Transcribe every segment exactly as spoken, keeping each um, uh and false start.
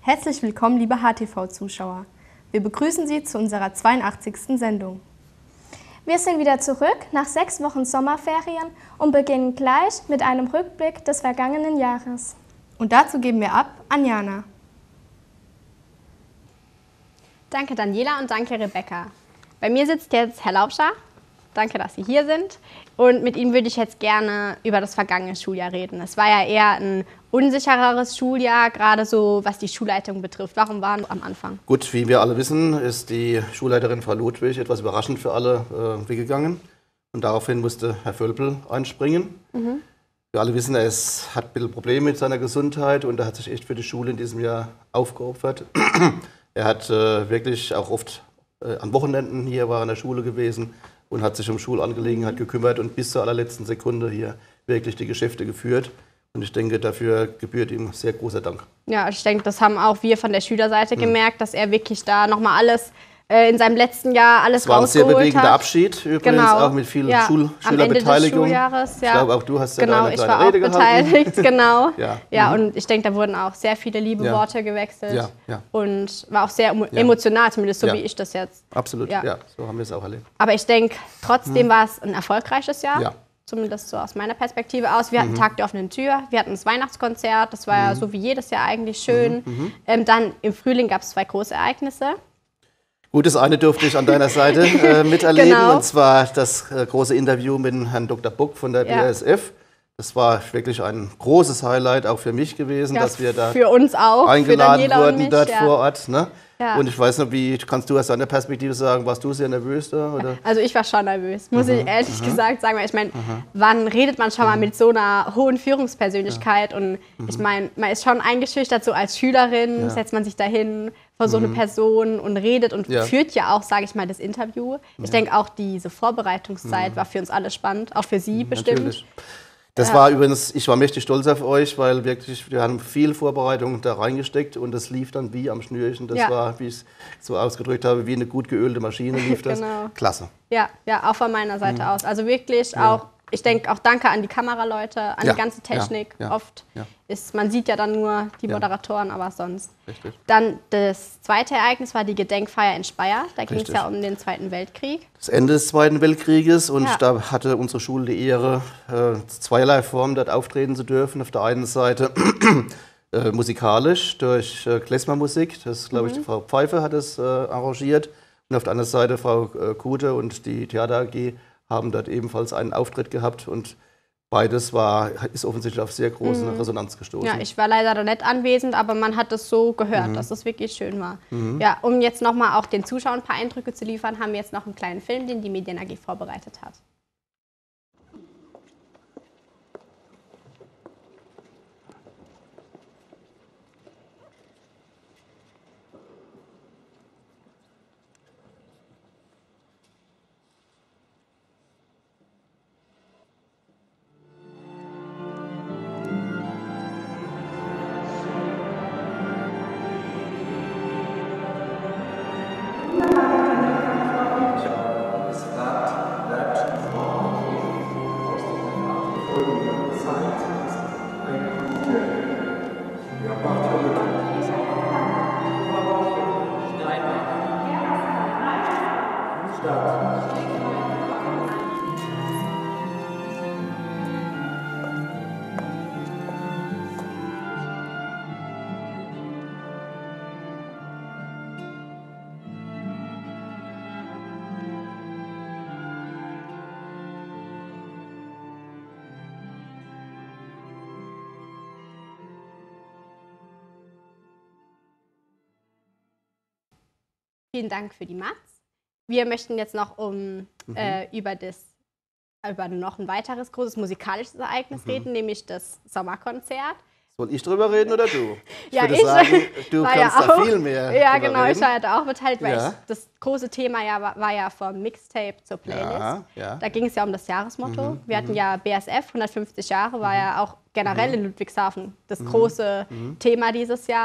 Herzlich willkommen, liebe H T V-Zuschauer. Wir begrüßen Sie zu unserer zweiundachtzigsten Sendung. Wir sind wieder zurück nach sechs Wochen Sommerferien und beginnen gleich mit einem Rückblick des vergangenen Jahres. Und dazu geben wir ab an Jana. Danke Daniela und danke Rebecca. Bei mir sitzt jetzt Herr Laubscher. Danke, dass Sie hier sind. Und mit Ihnen würde ich jetzt gerne über das vergangene Schuljahr reden. Es war ja eher ein unsichereres Schuljahr, gerade so was die Schulleitung betrifft. Warum waren am Anfang? Gut, wie wir alle wissen, ist die Schulleiterin Frau Ludwig etwas überraschend für alle äh, weggegangen. Und daraufhin musste Herr Völpel einspringen. Mhm. Wir alle wissen, er ist, hat ein bisschen Probleme mit seiner Gesundheit und er hat sich echt für die Schule in diesem Jahr aufgeopfert. Er hat äh, wirklich auch oft äh, an Wochenenden hier war in der Schule gewesen und hat sich um Schulangelegenheit gekümmert und bis zur allerletzten Sekunde hier wirklich die Geschäfte geführt. Und ich denke, dafür gebührt ihm sehr großer Dank. Ja, ich denke, das haben auch wir von der Schülerseite mhm. gemerkt, dass er wirklich da nochmal alles äh, in seinem letzten Jahr alles rausgeholt hat. Es war ein sehr bewegender hat. Abschied übrigens, genau. auch mit viel ja, Schul am Ende des Schuljahres, ja. Ich glaube, auch du hast ja genau, eine kleine ich war Rede auch gehalten. beteiligt, genau. ja, ja mhm. und ich denke, da wurden auch sehr viele liebe ja. Worte gewechselt ja, ja. und war auch sehr ja. emotional, zumindest so ja. wie ich das jetzt. Absolut, ja, ja so haben wir es auch erlebt. Aber ich denke, trotzdem mhm. war es ein erfolgreiches Jahr. Ja. Zumindest so aus meiner Perspektive aus. Wir hatten mhm. Tag der offenen Tür, wir hatten das Weihnachtskonzert, das war mhm. ja so wie jedes Jahr eigentlich schön. Mhm. Ähm, dann im Frühling gab es zwei große Ereignisse. Gut, das eine durfte ich an deiner Seite äh, miterleben, genau. und zwar das äh, große Interview mit Herrn Doktor Buck von der ja. B A S F. Das war wirklich ein großes Highlight auch für mich gewesen, ja, dass wir da für uns auch, eingeladen für wurden mich, dort ja. vor Ort. Ne? Ja. Und ich weiß nicht, wie kannst du aus deiner Perspektive sagen, warst du sehr nervös da? Oder? Also ich war schon nervös, muss aha, ich ehrlich aha. gesagt sagen. Weil ich meine, wann redet man schon mal mit so einer hohen Führungspersönlichkeit? Ja. Und mhm. ich meine, man ist schon eingeschüchtert, so als Schülerin ja. setzt man sich dahin vor so mhm. eine Person und redet und ja. führt ja auch, sage ich mal, das Interview. Ich ja. denke auch, diese Vorbereitungszeit mhm. war für uns alle spannend, auch für Sie mhm, bestimmt. Natürlich. Das ja. war übrigens, ich war mächtig stolz auf euch, weil wirklich, wir haben viel Vorbereitung da reingesteckt und das lief dann wie am Schnürchen. Das ja. war, wie ich es so ausgedrückt habe, wie eine gut geölte Maschine lief das. genau. Klasse. Ja, ja, auch von meiner Seite mhm. aus. Also wirklich ja. auch, ich denke auch danke an die Kameraleute, an ja. die ganze Technik. Ja. Ja. Oft ja. ist, man sieht ja dann nur die ja. Moderatoren, aber sonst. Richtig. Dann das zweite Ereignis war die Gedenkfeier in Speyer. Da ging es ja um den Zweiten Weltkrieg. Das Ende des Zweiten Weltkrieges und ja. da hatte unsere Schule die Ehre, äh, zweierlei Formen dort auftreten zu dürfen. Auf der einen Seite äh, musikalisch durch äh, Klezmermusik, das glaube ich, mhm. die Frau Pfeiffer hat es äh, arrangiert. Und auf der anderen Seite Frau äh, Kute und die Theater A G haben dort ebenfalls einen Auftritt gehabt und beides war, ist offensichtlich auf sehr große mhm. Resonanz gestoßen. Ja, ich war leider da nicht anwesend, aber man hat es so gehört, mhm. dass es wirklich schön war. Mhm. Ja, um jetzt nochmal auch den Zuschauern ein paar Eindrücke zu liefern, haben wir jetzt noch einen kleinen Film, den die Medien A G vorbereitet hat. Vielen Dank für die Mats. Wir möchten jetzt noch um, mhm. äh, über, das, über noch ein weiteres großes musikalisches Ereignis mhm. reden, nämlich das Sommerkonzert. Soll ich drüber reden oder du? Ich ja, würde ich sagen, du kannst ja da auch, viel mehr Ja, drüber genau, reden. ich war ja da auch beteiligt, weil ja. ich, das große Thema ja, war, war ja vom Mixtape zur Playlist. Ja, ja. Da ging es ja um das Jahresmotto. Mhm, Wir hatten mhm. ja B A S F, hundertfünfzig Jahre, war mhm. ja auch generell mhm. in Ludwigshafen das mhm. große mhm. Thema dieses Jahr.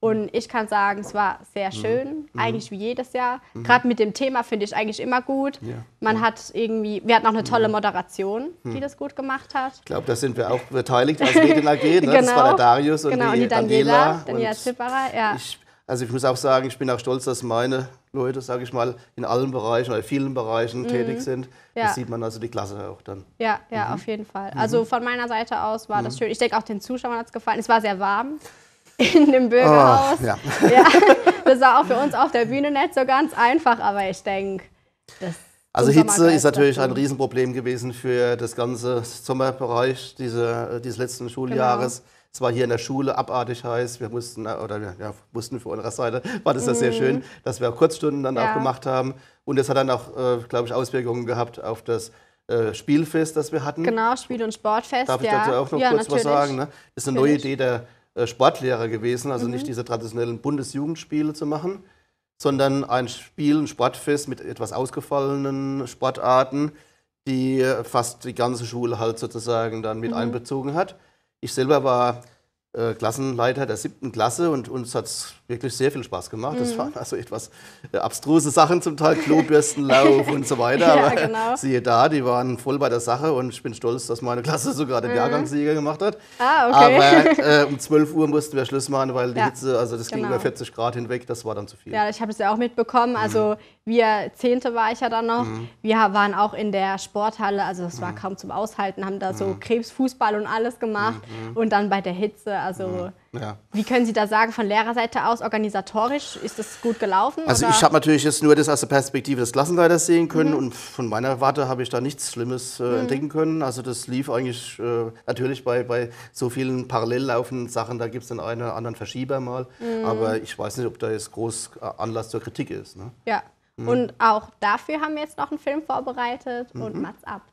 Und ich kann sagen, es war sehr schön, mhm. eigentlich wie jedes Jahr. Mhm. Gerade mit dem Thema finde ich eigentlich immer gut. Ja. Man hat irgendwie, wir hatten auch eine tolle Moderation, die mhm. das gut gemacht hat. Ich glaube, da sind wir auch beteiligt als Medien A G. Ne? Genau. Das war der Darius und, genau, die, und die Daniela. Daniela. Daniela Zipperer, ja. Ich, also ich muss auch sagen, ich bin auch stolz, dass meine Leute, sage ich mal, in allen Bereichen oder vielen Bereichen mhm. tätig sind. Ja. Das sieht man also die Klasse auch dann. Ja, ja, mhm. auf jeden Fall. Also von meiner Seite aus war mhm. das schön. Ich denke, auch den Zuschauern hat es gefallen. Es war sehr warm in dem Bürgerhaus. Oh, ja. Ja, das war auch für uns auf der Bühne nicht so ganz einfach, aber ich denke, das Also Hitze ist natürlich ein Riesenproblem gewesen für das ganze Sommerbereich diese, dieses letzten Schuljahres. Genau. Es war hier in der Schule abartig heiß. Wir mussten, oder ja, mussten für unsere Seite, war das ja mm. sehr schön, dass wir auch Kurzstunden dann ja. auch gemacht haben. Und es hat dann auch, äh, glaube ich, Auswirkungen gehabt auf das äh, Spielfest, das wir hatten. Genau, Spiel- und Sportfest. Darf ich ja. dazu auch noch ja, kurz natürlich. was sagen? Ne? Das ist eine natürlich. neue Idee der äh, Sportlehrer gewesen, also mhm. nicht diese traditionellen Bundesjugendspiele zu machen, sondern ein Spiel-, ein Sportfest mit etwas ausgefallenen Sportarten, die fast die ganze Schule halt sozusagen dann mit mhm. einbezogen hat. Ich selber war äh, Klassenleiter der siebten Klasse und uns hat es wirklich sehr viel Spaß gemacht. Mhm. Das waren also etwas äh, abstruse Sachen zum Teil, Klobürstenlauf und so weiter. Ja, aber genau. siehe da, die waren voll bei der Sache und ich bin stolz, dass meine Klasse sogar den mhm. Jahrgangssieger gemacht hat. Ah, okay. Aber äh, um zwölf Uhr mussten wir Schluss machen, weil die ja. Hitze, also das genau. ging über vierzig Grad hinweg, das war dann zu viel. Ja, ich habe es ja auch mitbekommen. Also mhm. wir, Zehnte war ich ja dann noch, mhm. wir waren auch in der Sporthalle, also es war mhm. kaum zum Aushalten, haben da so mhm. Krebsfußball und alles gemacht mhm. und dann bei der Hitze, also mhm. ja. wie können Sie da sagen, von Lehrerseite aus, organisatorisch, ist das gut gelaufen? Also oder? Ich habe natürlich jetzt nur das aus der Perspektive des Klassenleiters sehen können mhm. und von meiner Warte habe ich da nichts Schlimmes äh, mhm. entdecken können. Also das lief eigentlich äh, natürlich bei, bei so vielen parallel laufenden Sachen, da gibt es den einen oder anderen Verschieber mal, mhm. aber ich weiß nicht, ob da jetzt groß Anlass zur Kritik ist. Ne? Ja, mhm. und auch dafür haben wir jetzt noch einen Film vorbereitet mhm. und Mats ab.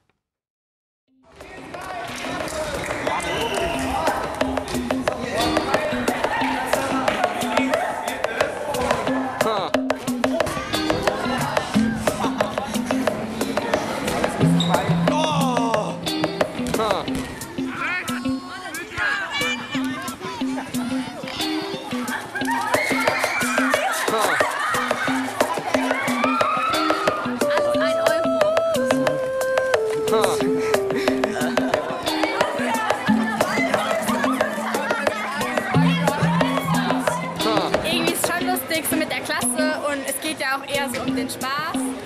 Irgendwie ist es schon lustig, so mit der Klasse, und es geht ja auch eher so um den Spaß.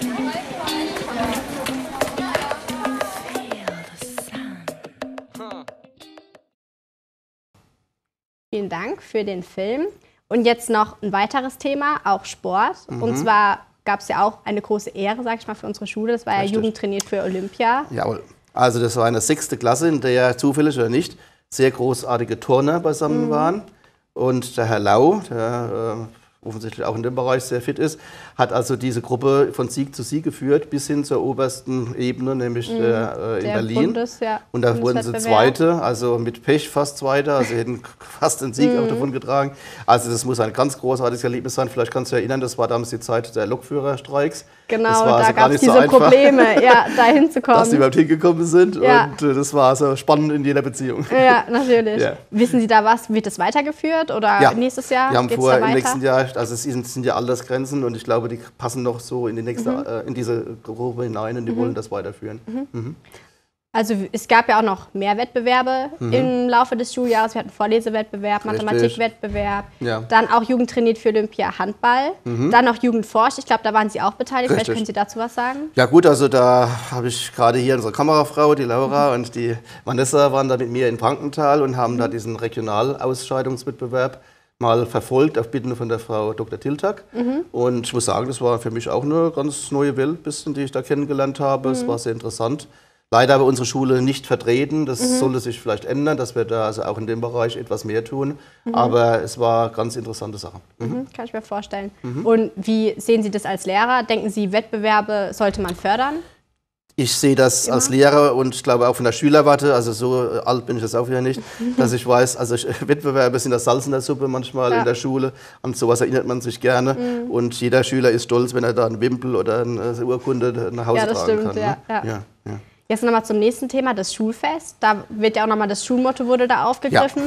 Vielen Dank für den Film. Und jetzt noch ein weiteres Thema, auch Sport. Mhm. Und zwar gab es ja auch eine große Ehre, sag ich mal, für unsere Schule. Das war Richtig. ja Jugend trainiert für Olympia. Jawohl. Also das war eine sechste Klasse, in der ja zufällig oder nicht sehr großartige Turner beisammen mhm. waren. Und der Herr Lau, der äh, offensichtlich auch in dem Bereich sehr fit ist, hat also diese Gruppe von Sieg zu Sieg geführt, bis hin zur obersten Ebene, nämlich mhm. der, äh, in der Berlin. Bundes, ja, und da wurden sie Zweite, also mit Pech fast Zweiter, also sie hätten fast den Sieg mhm. auch davon getragen. Also das muss ein ganz großartiges Erlebnis sein. Vielleicht kannst du dich erinnern, das war damals die Zeit der Lokführerstreiks. Genau, das war da also gab es diese so Probleme, ja, da hinzukommen. Dass die überhaupt hingekommen sind ja. und äh, das war also spannend in jeder Beziehung. Ja, natürlich. Ja. Wissen Sie da was, wird das weitergeführt oder ja. nächstes Jahr? Wir haben geht's vor da im weiter? nächsten Jahr, also es sind, sind ja Altersgrenzen und ich glaube, die passen noch so in, die nächste, mhm. äh, in diese Gruppe hinein und die mhm. wollen das weiterführen. Mhm. Mhm. Also es gab ja auch noch mehr Wettbewerbe mhm. im Laufe des Schuljahres. Wir hatten Vorlesewettbewerb, Mathematikwettbewerb, ja. dann auch Jugend trainiert für Olympia Handball, mhm. dann noch Jugend forscht. Ich glaube, da waren Sie auch beteiligt. Richtig. Vielleicht können Sie dazu was sagen? Ja gut, also da habe ich gerade hier unsere Kamerafrau, die Laura mhm. und die Vanessa waren da mit mir in Frankenthal und haben mhm. da diesen Regionalausscheidungswettbewerb mal verfolgt, auf Bitten von der Frau Doktor Tiltak. Mhm. Und ich muss sagen, das war für mich auch eine ganz neue Welt, bisschen, die ich da kennengelernt habe. Mhm. Es war sehr interessant. Leider aber unsere Schule nicht vertreten. Das mhm. sollte sich vielleicht ändern, dass wir da also auch in dem Bereich etwas mehr tun. Mhm. Aber es war ganz interessante Sache. Mhm. Mhm, kann ich mir vorstellen. Mhm. Und wie sehen Sie das als Lehrer? Denken Sie, Wettbewerbe sollte man fördern? Ich sehe das Immer? als Lehrer und ich glaube auch von der Schülerwarte, also so alt bin ich das auch wieder nicht, dass ich weiß, also Wettbewerbe sind das Salz in der Suppe manchmal ja. in der Schule. An sowas erinnert man sich gerne. Mhm. Und jeder Schüler ist stolz, wenn er da einen Wimpel oder eine Urkunde nach Hause ja, das tragen stimmt, kann. Ja, ne? ja. Ja, ja. Jetzt nochmal zum nächsten Thema, das Schulfest. Da wird ja auch nochmal das Schulmotto wurde da aufgegriffen. Ja.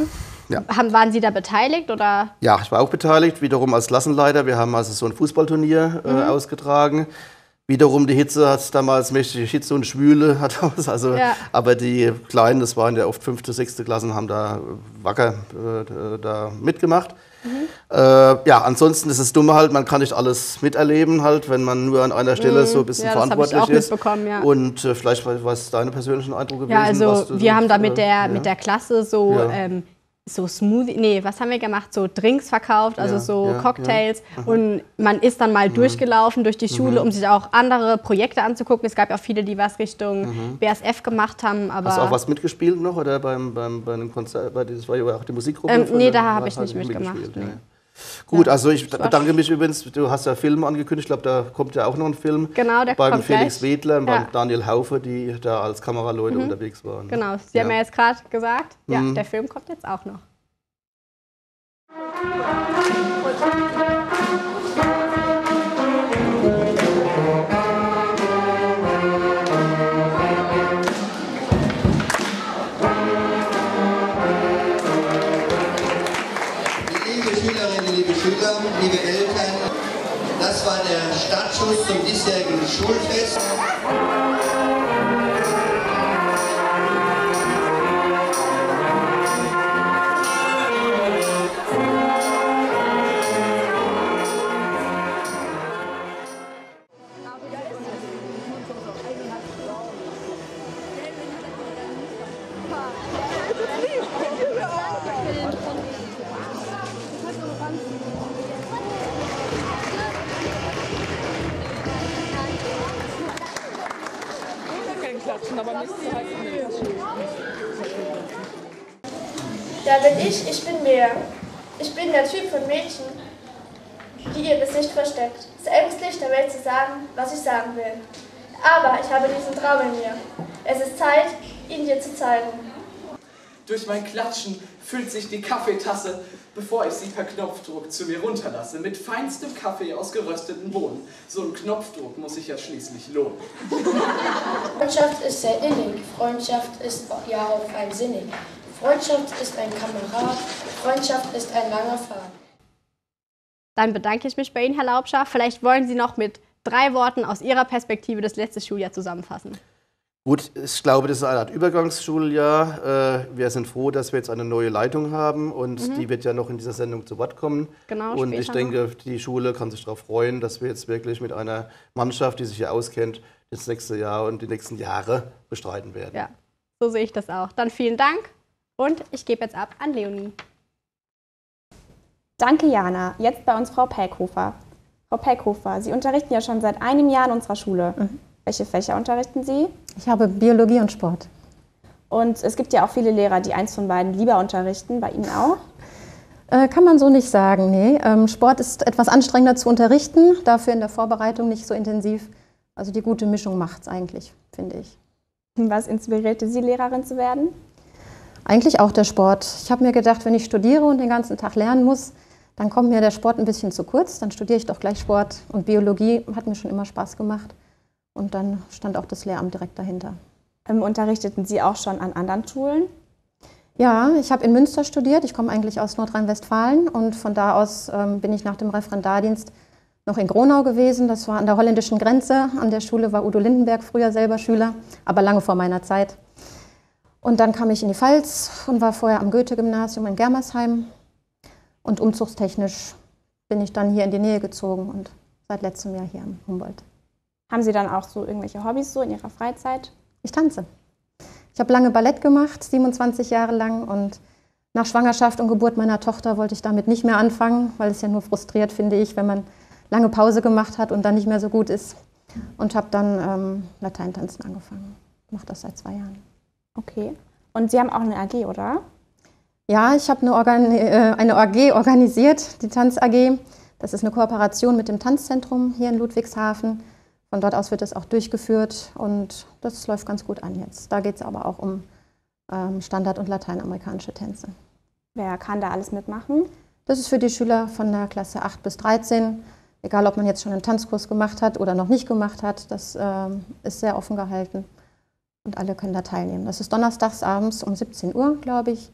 Ja. Haben, waren Sie da beteiligt? Oder? Ja, ich war auch beteiligt, wiederum als Klassenleiter. Wir haben also so ein Fußballturnier äh, mhm. ausgetragen. Wiederum die Hitze hat damals mächtige Hitze und Schwüle. Hat also, ja. Aber die Kleinen, das waren ja oft fünfte, sechste Klassen, haben da wacker äh, da mitgemacht. Mhm. Äh, ja, ansonsten ist es dumme halt, man kann nicht alles miterleben halt, wenn man nur an einer Stelle mhm. so ein bisschen ja, verantwortlich das hab ich auch ist. Mitbekommen, ja. Und äh, vielleicht, was ist deine persönlichen Eindrücke gewesen? Ja, also wir haben da mit der, ja. mit der Klasse so... Ja. Ähm, so Smoothie, nee, was haben wir gemacht? So Drinks verkauft, also ja, so ja, Cocktails. Ja. Und man ist dann mal mhm. durchgelaufen durch die Schule, mhm. um sich auch andere Projekte anzugucken. Es gab ja auch viele, die was Richtung mhm. B A S F gemacht haben. Aber hast du auch was mitgespielt noch? Oder beim, beim, bei einem Konzert? Bei, das war ja auch die Musikgruppe? Ähm, nee, da habe ich nicht mitgemacht. Nee. Gut, also ich bedanke mich übrigens, du hast ja Filme angekündigt, ich glaube, da kommt ja auch noch ein Film. Genau, der beim kommt Felix gleich. Wedler und ja. beim Daniel Haufe, die da als Kameraleute mhm. unterwegs waren. Genau, Sie ja. haben ja jetzt gerade gesagt, ja, mhm. der Film kommt jetzt auch noch. Liebe Schülerinnen, liebe Schüler, liebe Eltern, das war der Startschuss zum diesjährigen Schulfest. Da bin ich, ich bin mehr. Ich bin der Typ von Mädchen, die ihr Gesicht versteckt, es ängstlich der Welt zu sagen, was ich sagen will. Aber ich habe diesen Traum in mir. Es ist Zeit, ihn dir zu zeigen. Durch mein Klatschen füllt sich die Kaffeetasse, bevor ich sie per Knopfdruck zu mir runterlasse. Mit feinstem Kaffee aus gerösteten Bohnen. So ein Knopfdruck muss sich ja schließlich lohnen. Freundschaft ist sehr innig, Freundschaft ist ja auch feinsinnig. Freundschaft ist ein Kamerad, Freundschaft ist ein langer Pfad. Dann bedanke ich mich bei Ihnen, Herr Laubscher. Vielleicht wollen Sie noch mit drei Worten aus Ihrer Perspektive das letzte Schuljahr zusammenfassen. Gut, ich glaube, das ist eine Art Übergangsschuljahr. Wir sind froh, dass wir jetzt eine neue Leitung haben und mhm. die wird ja noch in dieser Sendung zu Wort kommen. Genau, und ich denke, noch. die Schule kann sich darauf freuen, dass wir jetzt wirklich mit einer Mannschaft, die sich hier auskennt, das nächste Jahr und die nächsten Jahre bestreiten werden. Ja, so sehe ich das auch. Dann vielen Dank und ich gebe jetzt ab an Leonie. Danke, Jana. Jetzt bei uns Frau Pelkhofer. Frau Pelkhofer, Sie unterrichten ja schon seit einem Jahr in unserer Schule. Mhm. Welche Fächer unterrichten Sie? Ich habe Biologie und Sport. Und es gibt ja auch viele Lehrer, die eins von beiden lieber unterrichten. Bei Ihnen auch? Äh, kann man so nicht sagen, nee. Ähm, Sport ist etwas anstrengender zu unterrichten, dafür in der Vorbereitung nicht so intensiv. Also die gute Mischung macht es eigentlich, finde ich. Was inspirierte Sie, Lehrerin zu werden? Eigentlich auch der Sport. Ich habe mir gedacht, wenn ich studiere und den ganzen Tag lernen muss, dann kommt mir der Sport ein bisschen zu kurz. Dann studiere ich doch gleich Sport. Und Biologie hat mir schon immer Spaß gemacht. Und dann stand auch das Lehramt direkt dahinter. Ähm, unterrichteten Sie auch schon an anderen Schulen? Ja, ich habe in Münster studiert. Ich komme eigentlich aus Nordrhein-Westfalen. Und von da aus ähm, bin ich nach dem Referendardienst noch in Gronau gewesen. Das war an der holländischen Grenze. An der Schule war Udo Lindenberg früher selber Schüler, aber lange vor meiner Zeit. Und dann kam ich in die Pfalz und war vorher am Goethe-Gymnasium in Germersheim. Und umzugstechnisch bin ich dann hier in die Nähe gezogen und seit letztem Jahr hier am Humboldt. Haben Sie dann auch so irgendwelche Hobbys so in Ihrer Freizeit? Ich tanze. Ich habe lange Ballett gemacht, siebenundzwanzig Jahre lang. Und nach Schwangerschaft und Geburt meiner Tochter wollte ich damit nicht mehr anfangen, weil es ja nur frustriert, finde ich, wenn man lange Pause gemacht hat und dann nicht mehr so gut ist. Und habe dann ähm, Lateintanzen angefangen. Ich mache das seit zwei Jahren. Okay. Und Sie haben auch eine A G, oder? Ja, ich habe eine, Organ äh, eine A G organisiert, die Tanz-A G. Das ist eine Kooperation mit dem Tanzzentrum hier in Ludwigshafen. Von dort aus wird es auch durchgeführt und das läuft ganz gut an jetzt. Da geht es aber auch um ähm, Standard- und lateinamerikanische Tänze. Wer kann da alles mitmachen? Das ist für die Schüler von der Klasse acht bis dreizehn. Egal, ob man jetzt schon einen Tanzkurs gemacht hat oder noch nicht gemacht hat, das ähm, ist sehr offen gehalten und alle können da teilnehmen. Das ist donnerstags abends um siebzehn Uhr, glaube ich.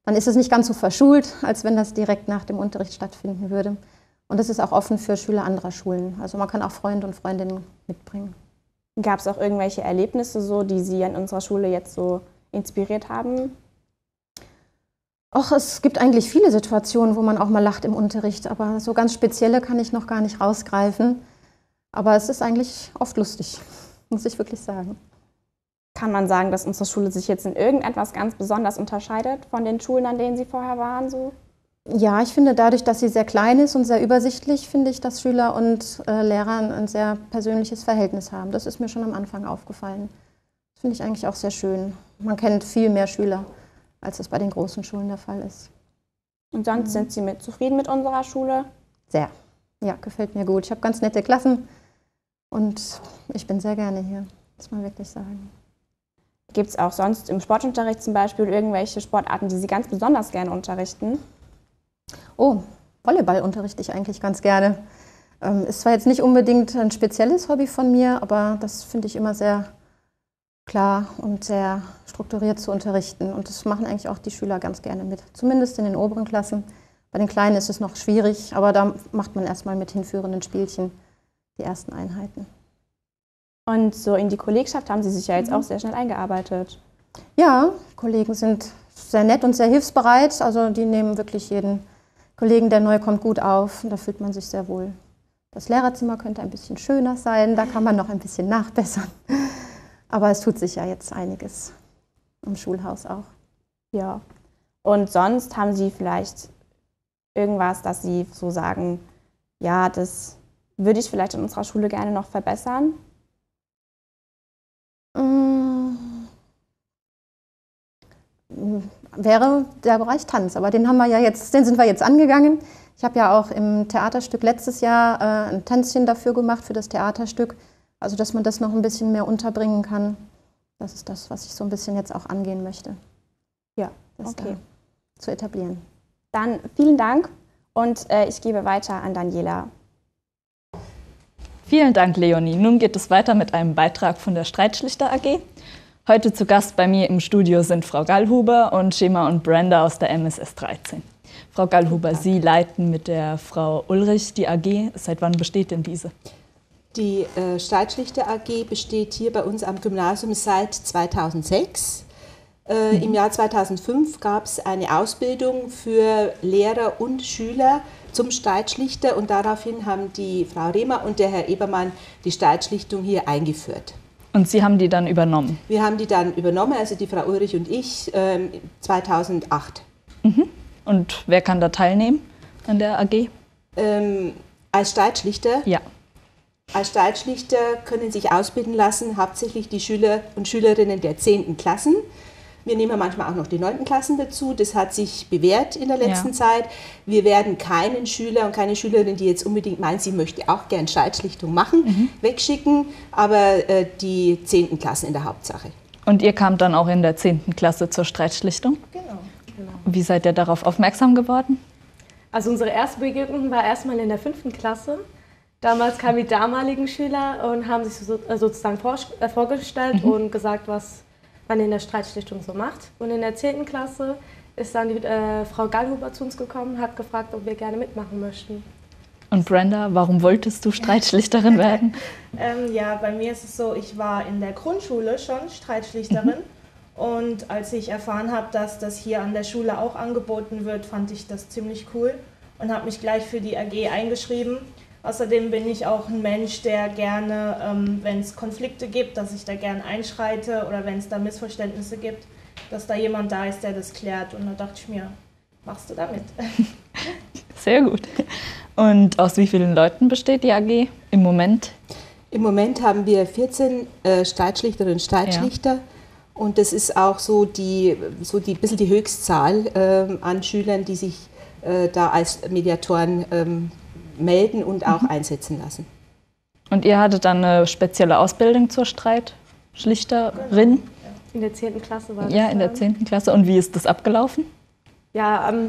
dann ist es nicht ganz so verschult, als wenn das direkt nach dem Unterricht stattfinden würde. Und es ist auch offen für Schüler anderer Schulen. Also man kann auch Freunde und Freundinnen mitbringen. Gab es auch irgendwelche Erlebnisse, so, die Sie an unserer Schule jetzt so inspiriert haben? Ach, es gibt eigentlich viele Situationen, wo man auch mal lacht im Unterricht, aber so ganz spezielle kann ich noch gar nicht rausgreifen. Aber es ist eigentlich oft lustig, muss ich wirklich sagen. Kann man sagen, dass unsere Schule sich jetzt in irgendetwas ganz besonders unterscheidet von den Schulen, an denen Sie vorher waren? So? Ja, ich finde dadurch, dass sie sehr klein ist und sehr übersichtlich, finde ich, dass Schüler und äh, Lehrer ein sehr persönliches Verhältnis haben. Das ist mir schon am Anfang aufgefallen. Das finde ich eigentlich auch sehr schön. Man kennt viel mehr Schüler, als es bei den großen Schulen der Fall ist. Und sonst mhm. sind Sie mit, zufrieden mit unserer Schule? Sehr. Ja, gefällt mir gut. Ich habe ganz nette Klassen und ich bin sehr gerne hier, muss man wirklich sagen. Gibt es auch sonst im Sportunterricht zum Beispiel irgendwelche Sportarten, die Sie ganz besonders gerne unterrichten? Oh, Volleyball unterrichte ich eigentlich ganz gerne. Ähm, ist zwar jetzt nicht unbedingt ein spezielles Hobby von mir, aber das finde ich immer sehr klar und sehr strukturiert zu unterrichten. Und das machen eigentlich auch die Schüler ganz gerne mit, zumindest in den oberen Klassen. Bei den Kleinen ist es noch schwierig, aber da macht man erstmal mit hinführenden Spielchen die ersten Einheiten. Und so in die Kollegschaft haben Sie sich ja jetzt mhm. auch sehr schnell eingearbeitet. Ja, Kollegen sind sehr nett und sehr hilfsbereit. Also die nehmen wirklich jeden Kollegen, der neu kommt, gut auf. Und da fühlt man sich sehr wohl. Das Lehrerzimmer könnte ein bisschen schöner sein. Da kann man noch ein bisschen nachbessern. Aber es tut sich ja jetzt einiges im Schulhaus auch. Ja. Und sonst haben Sie vielleicht irgendwas, dass Sie so sagen, ja, das würde ich vielleicht in unserer Schule gerne noch verbessern? Wäre der Bereich Tanz, aber den haben wir ja jetzt, den sind wir jetzt angegangen. Ich habe ja auch im Theaterstück letztes Jahr äh, ein Tänzchen dafür gemacht, für das Theaterstück. Also dass man das noch ein bisschen mehr unterbringen kann. Das ist das, was ich so ein bisschen jetzt auch angehen möchte. Ja, das okay. Da zu etablieren. Dann vielen Dank und äh, ich gebe weiter an Daniela. Vielen Dank, Leonie. Nun geht es weiter mit einem Beitrag von der Streitschlichter A G. Heute zu Gast bei mir im Studio sind Frau Gallhuber und Schema und Brenda aus der M S S dreizehn. Frau Gallhuber, Sie leiten mit der Frau Ulrich die A G. Seit wann besteht denn diese? Die äh, Streitschlichter A G besteht hier bei uns am Gymnasium seit zweitausendsechs. Äh, mhm. Im Jahr zweitausendfünf gab es eine Ausbildung für Lehrer und Schüler zum Streitschlichter und daraufhin haben die Frau Rehmer und der Herr Ebermann die Streitschlichtung hier eingeführt. Und Sie haben die dann übernommen? Wir haben die dann übernommen, also die Frau Ulrich und ich, ähm, zweitausendacht. Mhm. Und wer kann da teilnehmen an der A G? Ähm, als Streitschlichter? Ja. Als Streitschlichter können sich ausbilden lassen hauptsächlich die Schüler und Schülerinnen der zehnten Klassen. Wir nehmen manchmal auch noch die neunten Klassen dazu. Das hat sich bewährt in der letzten ja. Zeit. Wir werden keinen Schüler und keine Schülerin, die jetzt unbedingt meint, sie möchte auch gern Streitschlichtung machen, mhm. wegschicken, aber äh, die zehnten Klassen in der Hauptsache. Und ihr kamt dann auch in der zehnten Klasse zur Streitschlichtung? Genau, genau. Wie seid ihr darauf aufmerksam geworden? Also unsere erste Begegnung war erstmal in der fünften Klasse. Damals kamen die damaligen Schüler und haben sich so, äh, sozusagen vor, äh, vorgestellt mhm. und gesagt, was man in der Streitschlichtung so macht. Und in der zehnten Klasse ist dann die äh, Frau Gallhuber zu uns gekommen, hat gefragt, ob wir gerne mitmachen möchten. Und Brenda, warum wolltest du Streitschlichterin werden? ähm, ja, bei mir ist es so, ich war in der Grundschule schon Streitschlichterin. Mhm. Und als ich erfahren habe, dass das hier an der Schule auch angeboten wird, fand ich das ziemlich cool und habe mich gleich für die A G eingeschrieben. Außerdem bin ich auch ein Mensch, der gerne, ähm, wenn es Konflikte gibt, dass ich da gerne einschreite oder wenn es da Missverständnisse gibt, dass da jemand da ist, der das klärt. Und da dachte ich mir, machst du da mit? Sehr gut. Und aus wie vielen Leuten besteht die A G im Moment? Im Moment haben wir vierzehn äh, Streitschlichterinnen und Streitschlichter. Ja. Und das ist auch so die, so die bisschen die Höchstzahl äh, an Schülern, die sich äh, da als Mediatoren ähm, melden und auch mhm. einsetzen lassen. Und ihr hattet dann eine spezielle Ausbildung zur Streitschlichterin? In der zehnten Klasse war das. Ja, in der zehnten Klasse. Und wie ist das abgelaufen? Ja, ähm,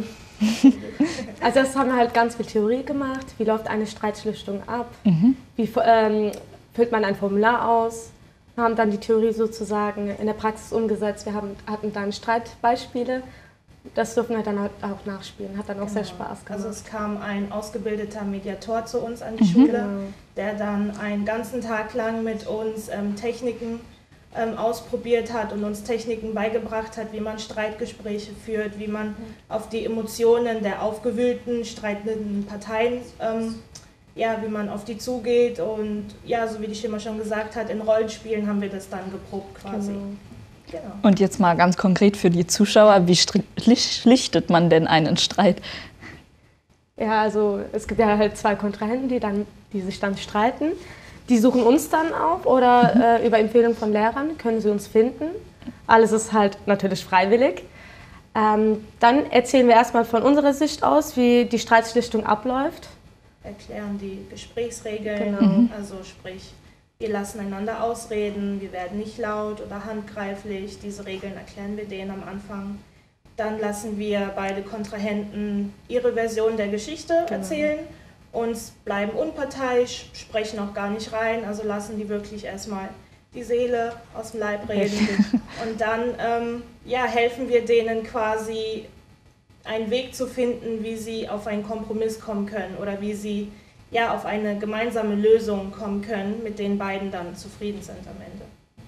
also das haben wir halt ganz viel Theorie gemacht. Wie läuft eine Streitschlichtung ab? Mhm. Wie ähm, füllt man ein Formular aus? Wir haben dann die Theorie sozusagen in der Praxis umgesetzt. Wir haben, hatten dann Streitbeispiele, Das durften wir dann auch nachspielen, hat dann auch genau. sehr Spaß gemacht. Also es kam ein ausgebildeter Mediator zu uns an die mhm. Schule, der dann einen ganzen Tag lang mit uns ähm, Techniken ähm, ausprobiert hat und uns Techniken beigebracht hat, wie man Streitgespräche führt, wie man auf die Emotionen der aufgewühlten, streitenden Parteien, ähm, ja, wie man auf die zugeht und ja, so wie die Schimmer schon gesagt hat, in Rollenspielen haben wir das dann geprobt quasi. Genau. Genau. Und jetzt mal ganz konkret für die Zuschauer, wie schlichtet man denn einen Streit? Ja, also es gibt ja halt zwei Kontrahenten, die, dann, die sich dann streiten. Die suchen uns dann auf oder mhm. äh, über Empfehlung von Lehrern können sie uns finden. Alles ist halt natürlich freiwillig. Ähm, dann erzählen wir erstmal von unserer Sicht aus, wie die Streitschlichtung abläuft. Erklären die Gesprächsregeln, genau. mhm. also sprich, wir lassen einander ausreden, wir werden nicht laut oder handgreiflich. Diese Regeln erklären wir denen am Anfang. Dann lassen wir beide Kontrahenten ihre Version der Geschichte genau. erzählen und bleiben unparteiisch, sprechen auch gar nicht rein, also lassen die wirklich erstmal die Seele aus dem Leib reden. Und dann ähm, ja, helfen wir denen quasi einen Weg zu finden, wie sie auf einen Kompromiss kommen können oder wie sie ja, auf eine gemeinsame Lösung kommen können, mit denen beiden dann zufrieden sind am Ende.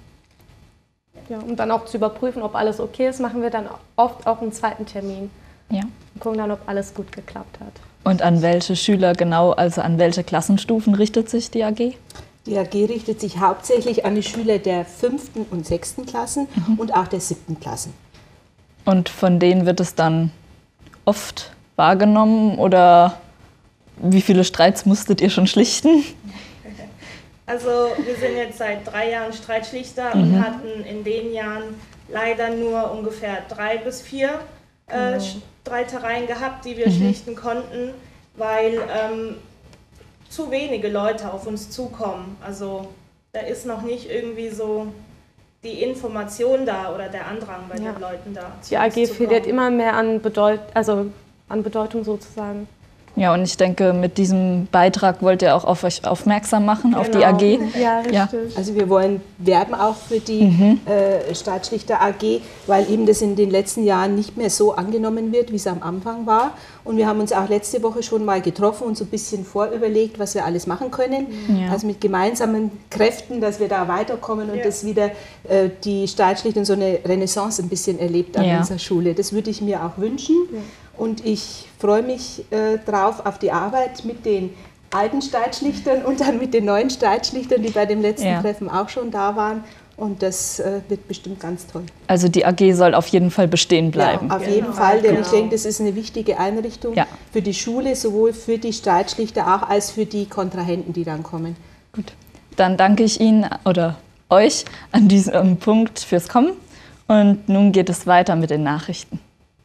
Ja, um dann auch zu überprüfen, ob alles okay ist, machen wir dann oft auch einen zweiten Termin. Ja. Und gucken dann, ob alles gut geklappt hat. Und an welche Schüler genau, also an welche Klassenstufen richtet sich die A G? Die A G richtet sich hauptsächlich an die Schüler der fünften und sechsten Klassen mhm. und auch der siebten Klassen. Und von denen wird es dann oft wahrgenommen oder wie viele Streits musstet ihr schon schlichten? Also wir sind jetzt seit drei Jahren Streitschlichter mhm. und hatten in den Jahren leider nur ungefähr drei bis vier äh, genau. Streitereien gehabt, die wir mhm. schlichten konnten, weil ähm, zu wenige Leute auf uns zukommen. Also da ist noch nicht irgendwie so die Information da oder der Andrang bei ja. den Leuten da. Die A G verliert immer mehr an, Bedeut also an Bedeutung sozusagen. Ja, und ich denke, mit diesem Beitrag wollt ihr auch auf euch aufmerksam machen, genau. auf die A G. Ja, richtig. Ja. Also wir wollen werben auch für die mhm. äh, Streitschlichter A G, weil eben das in den letzten Jahren nicht mehr so angenommen wird, wie es am Anfang war. Und wir haben uns auch letzte Woche schon mal getroffen und so ein bisschen vorüberlegt, was wir alles machen können. Ja. Also mit gemeinsamen Kräften, dass wir da weiterkommen und ja. dass wieder äh, die Streitschlichtung so eine Renaissance ein bisschen erlebt an ja. unserer Schule. Das würde ich mir auch wünschen. Ja. Und ich freue mich äh, drauf auf die Arbeit mit den alten Streitschlichtern und dann mit den neuen Streitschlichtern, die bei dem letzten ja. Treffen auch schon da waren. Und das äh, wird bestimmt ganz toll. Also die A G soll auf jeden Fall bestehen bleiben. Ja, auf jeden genau. Fall, denn genau. ich denke, das ist eine wichtige Einrichtung ja. für die Schule, sowohl für die Streitschlichter auch als für die Kontrahenten, die dann kommen. Gut, dann danke ich Ihnen oder euch an diesem Punkt fürs Kommen. Und nun geht es weiter mit den Nachrichten.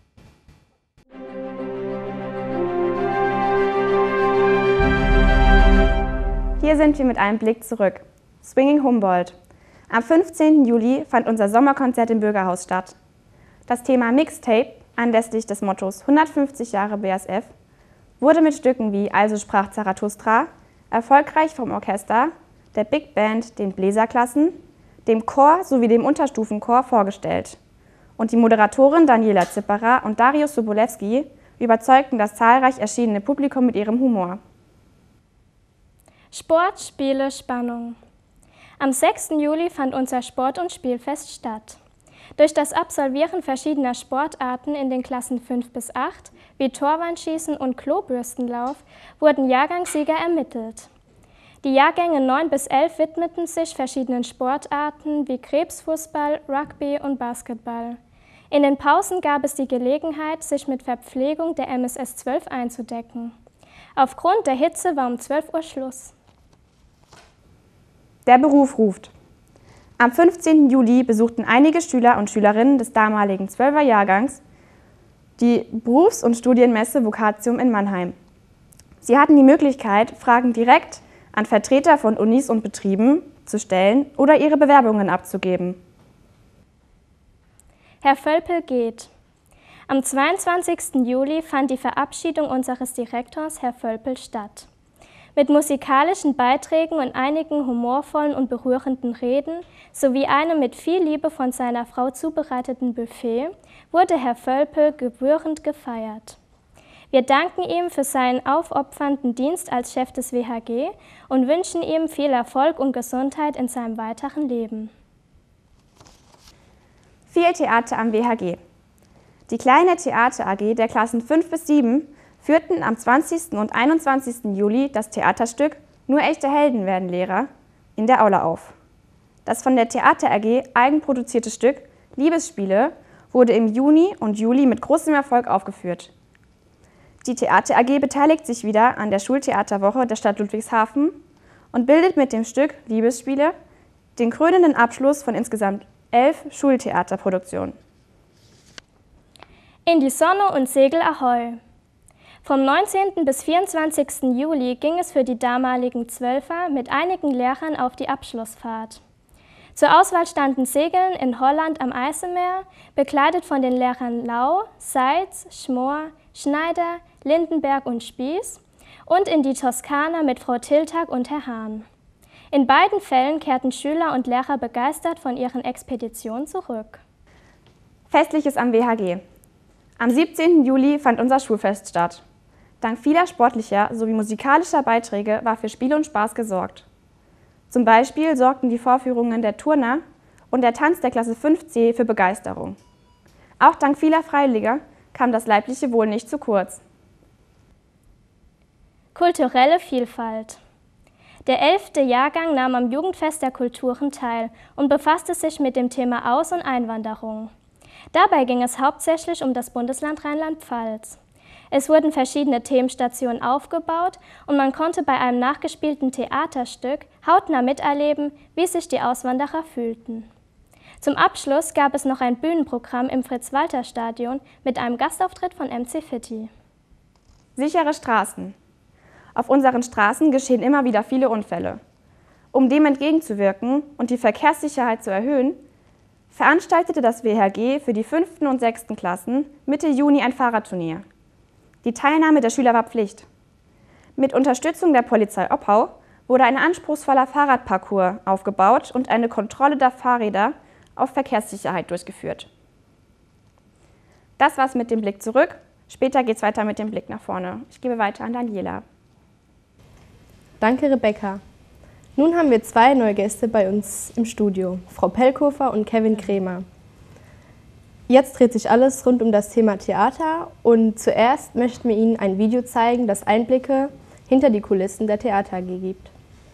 Hier sind wir mit einem Blick zurück. Swinging Humboldt. Am fünfzehnten Juli fand unser Sommerkonzert im Bürgerhaus statt. Das Thema Mixtape, anlässlich des Mottos hundertfünfzig Jahre B A S F, wurde mit Stücken wie Also sprach Zarathustra, erfolgreich vom Orchester, der Big Band, den Bläserklassen, dem Chor sowie dem Unterstufenchor vorgestellt. Und die Moderatorin Daniela Zipperer und Darius Sobolewski überzeugten das zahlreich erschienene Publikum mit ihrem Humor. Sport, Spiele, Spannung. Am sechsten Juli fand unser Sport- und Spielfest statt. Durch das Absolvieren verschiedener Sportarten in den Klassen fünf bis acht, wie Torwandschießen und Klobürstenlauf, wurden Jahrgangssieger ermittelt. Die Jahrgänge neun bis elf widmeten sich verschiedenen Sportarten wie Krebsfußball, Rugby und Basketball. In den Pausen gab es die Gelegenheit, sich mit Verpflegung der M S S zwölf einzudecken. Aufgrund der Hitze war um zwölf Uhr Schluss. Der Beruf ruft. Am fünfzehnten Juli besuchten einige Schüler und Schülerinnen des damaligen zwölfer Jahrgangs die Berufs- und Studienmesse Vocatium in Mannheim. Sie hatten die Möglichkeit, Fragen direkt an Vertreter von Unis und Betrieben zu stellen oder ihre Bewerbungen abzugeben. Herr Völpel geht. Am zweiundzwanzigsten Juli fand die Verabschiedung unseres Direktors, Herr Völpel, statt. Mit musikalischen Beiträgen und einigen humorvollen und berührenden Reden sowie einem mit viel Liebe von seiner Frau zubereiteten Buffet wurde Herr Völpel gebührend gefeiert. Wir danken ihm für seinen aufopfernden Dienst als Chef des W H G und wünschen ihm viel Erfolg und Gesundheit in seinem weiteren Leben. Viel Theater am W H G. Die kleine Theater A G der Klassen fünf bis sieben führten am zwanzigsten und einundzwanzigsten Juli das Theaterstück Nur echte Helden werden Lehrer in der Aula auf. Das von der Theater A G eigenproduzierte Stück Liebesspiele wurde im Juni und Juli mit großem Erfolg aufgeführt. Die Theater A G beteiligt sich wieder an der Schultheaterwoche der Stadt Ludwigshafen und bildet mit dem Stück Liebesspiele den krönenden Abschluss von insgesamt elf Schultheaterproduktionen. In die Sonne und Segel Ahoi! Vom neunzehnten bis vierundzwanzigsten Juli ging es für die damaligen Zwölfer mit einigen Lehrern auf die Abschlussfahrt. Zur Auswahl standen Segeln in Holland am Eiselmeer, begleitet von den Lehrern Lau, Seitz, Schmor, Schneider, Lindenberg und Spieß, und in die Toskana mit Frau Tiltag und Herr Hahn. In beiden Fällen kehrten Schüler und Lehrer begeistert von ihren Expeditionen zurück. Festliches am W H G. Am siebzehnten Juli fand unser Schulfest statt. Dank vieler sportlicher sowie musikalischer Beiträge war für Spiel und Spaß gesorgt. Zum Beispiel sorgten die Vorführungen der Turner und der Tanz der Klasse fünf C für Begeisterung. Auch dank vieler Freiwilliger kam das leibliche Wohl nicht zu kurz. Kulturelle Vielfalt. Der elfte Jahrgang nahm am Jugendfest der Kulturen teil und befasste sich mit dem Thema Aus- und Einwanderung. Dabei ging es hauptsächlich um das Bundesland Rheinland-Pfalz. Es wurden verschiedene Themenstationen aufgebaut und man konnte bei einem nachgespielten Theaterstück hautnah miterleben, wie sich die Auswanderer fühlten. Zum Abschluss gab es noch ein Bühnenprogramm im Fritz-Walter-Stadion mit einem Gastauftritt von M C Fitti. Sichere Straßen. Auf unseren Straßen geschehen immer wieder viele Unfälle. Um dem entgegenzuwirken und die Verkehrssicherheit zu erhöhen, veranstaltete das W H G für die fünften und sechsten Klassen Mitte Juni ein Fahrradturnier. Die Teilnahme der Schüler war Pflicht. Mit Unterstützung der Polizei Oppau wurde ein anspruchsvoller Fahrradparcours aufgebaut und eine Kontrolle der Fahrräder auf Verkehrssicherheit durchgeführt. Das war's mit dem Blick zurück. Später geht's weiter mit dem Blick nach vorne. Ich gebe weiter an Daniela. Danke, Rebecca. Nun haben wir zwei neue Gäste bei uns im Studio, Frau Pellkofer und Kevin Krämer. Jetzt dreht sich alles rund um das Thema Theater und zuerst möchten wir Ihnen ein Video zeigen, das Einblicke hinter die Kulissen der Theater A G gibt.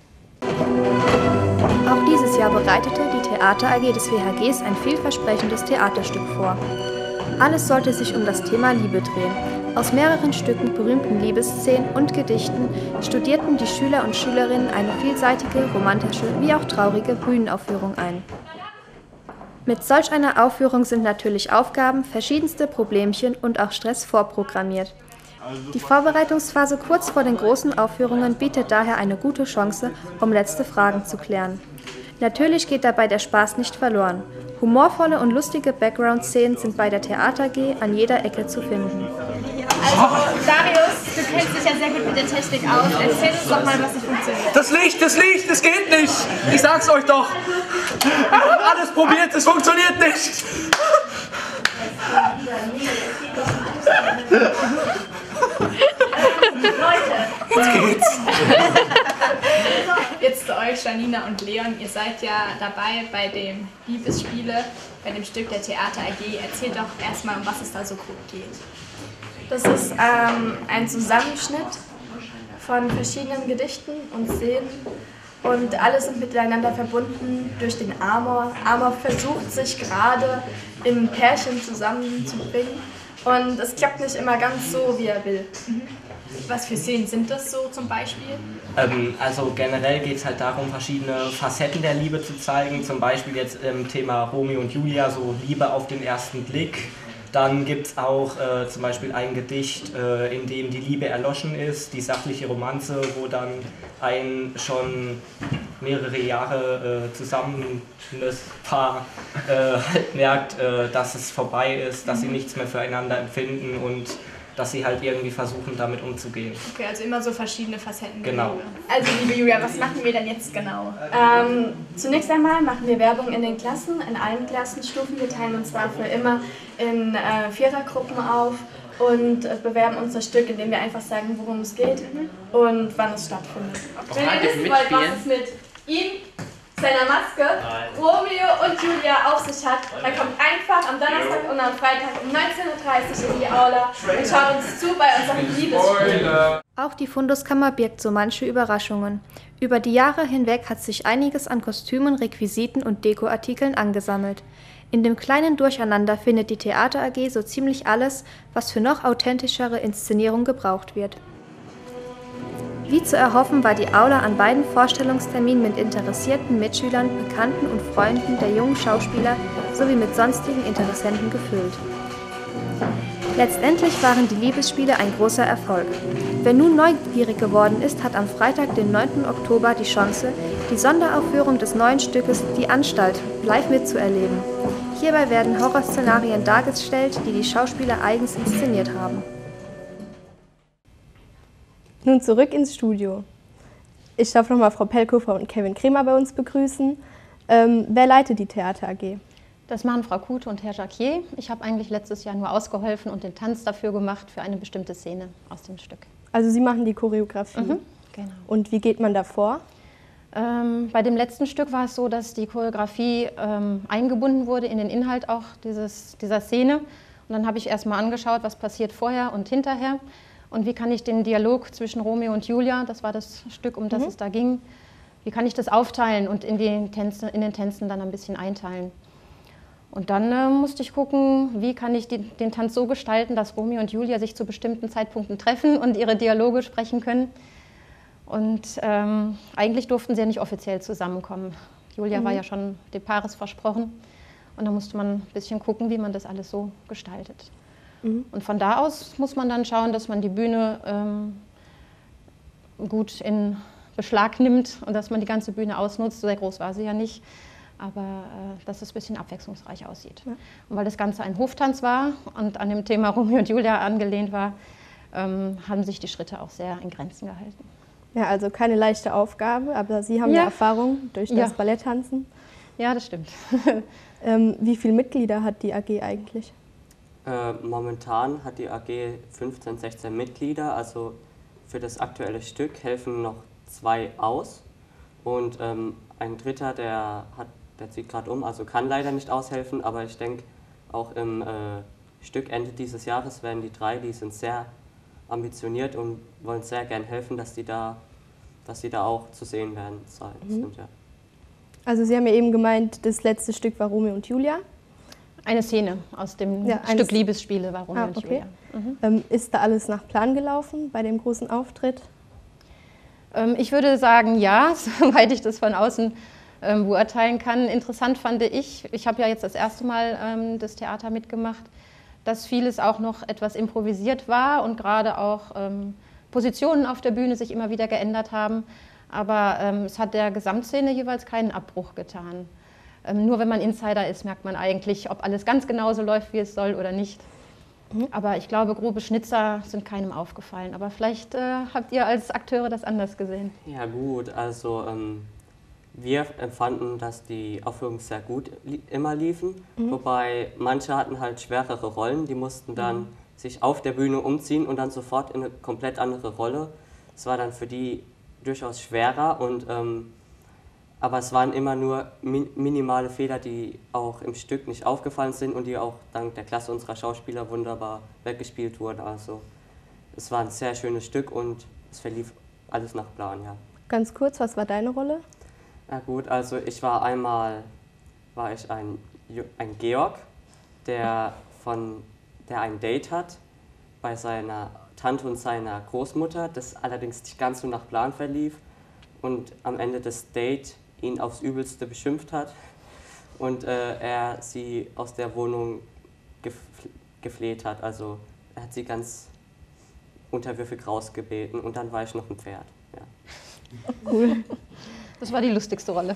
Auch dieses Jahr bereitete die Theater A G des W H Gs ein vielversprechendes Theaterstück vor. Alles sollte sich um das Thema Liebe drehen. Aus mehreren Stücken berühmten Liebesszenen und Gedichten studierten die Schüler und Schülerinnen eine vielseitige, romantische wie auch traurige Bühnenaufführung ein. Mit solch einer Aufführung sind natürlich Aufgaben, verschiedenste Problemchen und auch Stress vorprogrammiert. Die Vorbereitungsphase kurz vor den großen Aufführungen bietet daher eine gute Chance, um letzte Fragen zu klären. Natürlich geht dabei der Spaß nicht verloren. Humorvolle und lustige Background-Szenen sind bei der Theater A G an jeder Ecke zu finden. Also, Darius, du kennst dich ja sehr gut mit der Technik aus. Erzähl uns doch mal, was nicht funktioniert. Das Licht, das Licht, das geht nicht! Ich sag's euch doch! Ich hab alles probiert, es funktioniert nicht! Jetzt geht's. Jetzt zu euch, Janina und Leon. Ihr seid ja dabei bei dem Liebesspiele, bei dem Stück der Theater A G. Erzählt doch erstmal, um was es da so grob geht. Das ist ähm, ein Zusammenschnitt von verschiedenen Gedichten und Szenen und alle sind miteinander verbunden durch den Amor. Amor versucht sich gerade im Pärchen zusammenzubringen und es klappt nicht immer ganz so, wie er will. Mhm. Was für Szenen sind das so zum Beispiel? Ähm, also generell geht es halt darum, verschiedene Facetten der Liebe zu zeigen. Zum Beispiel jetzt im Thema Romeo und Julia, so Liebe auf den ersten Blick. Dann gibt es auch äh, zum Beispiel ein Gedicht, äh, in dem die Liebe erloschen ist, die sachliche Romanze, wo dann ein schon mehrere Jahre äh, zusammenes Paar äh, halt merkt, äh, dass es vorbei ist, dass sie nichts mehr füreinander empfinden und dass sie halt irgendwie versuchen, damit umzugehen. Okay, also immer so verschiedene Facetten. Genau. Also liebe Julia, was machen wir denn jetzt genau? Ähm, zunächst einmal machen wir Werbung in den Klassen, in allen Klassenstufen. Wir teilen uns zwar für immer in äh, Vierergruppen auf und äh, bewerben unser Stück, indem wir einfach sagen, worum es geht und wann es stattfindet. Wenn ihr wissen wollt, was es mit ihm, seiner Maske, Nein. Romeo und Julia auf sich hat, dann kommt einfach am Donnerstag und am Freitag um neunzehn Uhr dreißig in die Aula und schaut uns zu bei unserem Liebesspiel. Auch die Funduskammer birgt so manche Überraschungen. Über die Jahre hinweg hat sich einiges an Kostümen, Requisiten und Dekoartikeln angesammelt. In dem kleinen Durcheinander findet die Theater A G so ziemlich alles, was für noch authentischere Inszenierung gebraucht wird. Wie zu erhoffen, war die Aula an beiden Vorstellungsterminen mit interessierten Mitschülern, Bekannten und Freunden der jungen Schauspieler sowie mit sonstigen Interessenten gefüllt. Letztendlich waren die Liebesspiele ein großer Erfolg. Wer nun neugierig geworden ist, hat am Freitag, den neunten Oktober, die Chance, die Sonderaufführung des neuen Stückes Die Anstalt live mitzuerleben. Hierbei werden Horrorszenarien dargestellt, die die Schauspieler eigens inszeniert haben. Nun zurück ins Studio. Ich darf nochmal Frau Pelkofer und Kevin Kremer bei uns begrüßen. Ähm, wer leitet die Theater A G? Das machen Frau Kute und Herr Jacquier. Ich habe eigentlich letztes Jahr nur ausgeholfen und den Tanz dafür gemacht für eine bestimmte Szene aus dem Stück. Also Sie machen die Choreografie? Mhm, genau. Und wie geht man da vor? Ähm, bei dem letzten Stück war es so, dass die Choreografie ähm, eingebunden wurde in den Inhalt auch dieses, dieser Szene. Und dann habe ich erst mal angeschaut, was passiert vorher und hinterher. Und wie kann ich den Dialog zwischen Romeo und Julia, das war das Stück, um das mhm. es da ging, wie kann ich das aufteilen und in den Tänzen, in den Tänzen dann ein bisschen einteilen. Und dann äh, musste ich gucken, wie kann ich die, den Tanz so gestalten, dass Romeo und Julia sich zu bestimmten Zeitpunkten treffen und ihre Dialoge sprechen können. Und ähm, eigentlich durften sie ja nicht offiziell zusammenkommen. Julia mhm. war ja schon dem Paares versprochen. Und da musste man ein bisschen gucken, wie man das alles so gestaltet. Mhm. Und von da aus muss man dann schauen, dass man die Bühne ähm, gut in Beschlag nimmt und dass man die ganze Bühne ausnutzt. So sehr groß war sie ja nicht, aber äh, dass es ein bisschen abwechslungsreich aussieht. Ja. Und weil das Ganze ein Hoftanz war und an dem Thema Romeo und Julia angelehnt war, ähm, haben sich die Schritte auch sehr in Grenzen gehalten. Ja, also keine leichte Aufgabe, aber Sie haben ja, ja Erfahrung durch das ja. Balletttanzen. Ja, das stimmt. ähm, wie viele Mitglieder hat die A G eigentlich? Äh, momentan hat die A G fünfzehn, sechzehn Mitglieder, also für das aktuelle Stück helfen noch zwei aus und ähm, ein dritter, der, hat, der zieht gerade um, also kann leider nicht aushelfen, aber ich denke auch im äh, Stück Ende dieses Jahres werden die drei, die sind sehr ambitioniert und wollen sehr gern helfen, dass die da, dass die da auch zu sehen werden mhm. sind. Ja. Also Sie haben ja eben gemeint, das letzte Stück war Romeo und Julia. Eine Szene aus dem ja, Stück Liebesspiele war Romeo ah, okay. und Julia. Mhm. Ähm, ist da alles nach Plan gelaufen bei dem großen Auftritt? Ähm, ich würde sagen, ja, soweit ich das von außen ähm, beurteilen kann. Interessant fand ich, ich habe ja jetzt das erste Mal ähm, das Theater mitgemacht, dass vieles auch noch etwas improvisiert war und gerade auch ähm, Positionen auf der Bühne sich immer wieder geändert haben. Aber ähm, es hat der Gesamtszene jeweils keinen Abbruch getan. Ähm, nur wenn man Insider ist, merkt man eigentlich, ob alles ganz genauso läuft, wie es soll oder nicht. Mhm. Aber ich glaube, grobe Schnitzer sind keinem aufgefallen. Aber vielleicht äh, habt ihr als Akteure das anders gesehen. Ja gut, also ähm, wir empfanden, dass die Aufführungen sehr gut li immer liefen. Mhm. Wobei manche hatten halt schwerere Rollen, die mussten dann mhm. sich auf der Bühne umziehen und dann sofort in eine komplett andere Rolle. Das war dann für die durchaus schwerer, und, ähm, aber es waren immer nur min minimale Fehler, die auch im Stück nicht aufgefallen sind und die auch dank der Klasse unserer Schauspieler wunderbar weggespielt wurden. Also es war ein sehr schönes Stück und es verlief alles nach Plan, ja. Ganz kurz, was war deine Rolle? Na gut, also ich war einmal war ich ein, ein Georg, der, von, der ein Date hat bei seiner Tante und seiner Großmutter, das allerdings nicht ganz so nach Plan verlief und am Ende des Dates ihn aufs Übelste beschimpft hat und äh, er sie aus der Wohnung gef gefleht hat. Also er hat sie ganz unterwürfig rausgebeten und dann war ich noch ein Pferd. Ja. Cool. Das war die lustigste Rolle.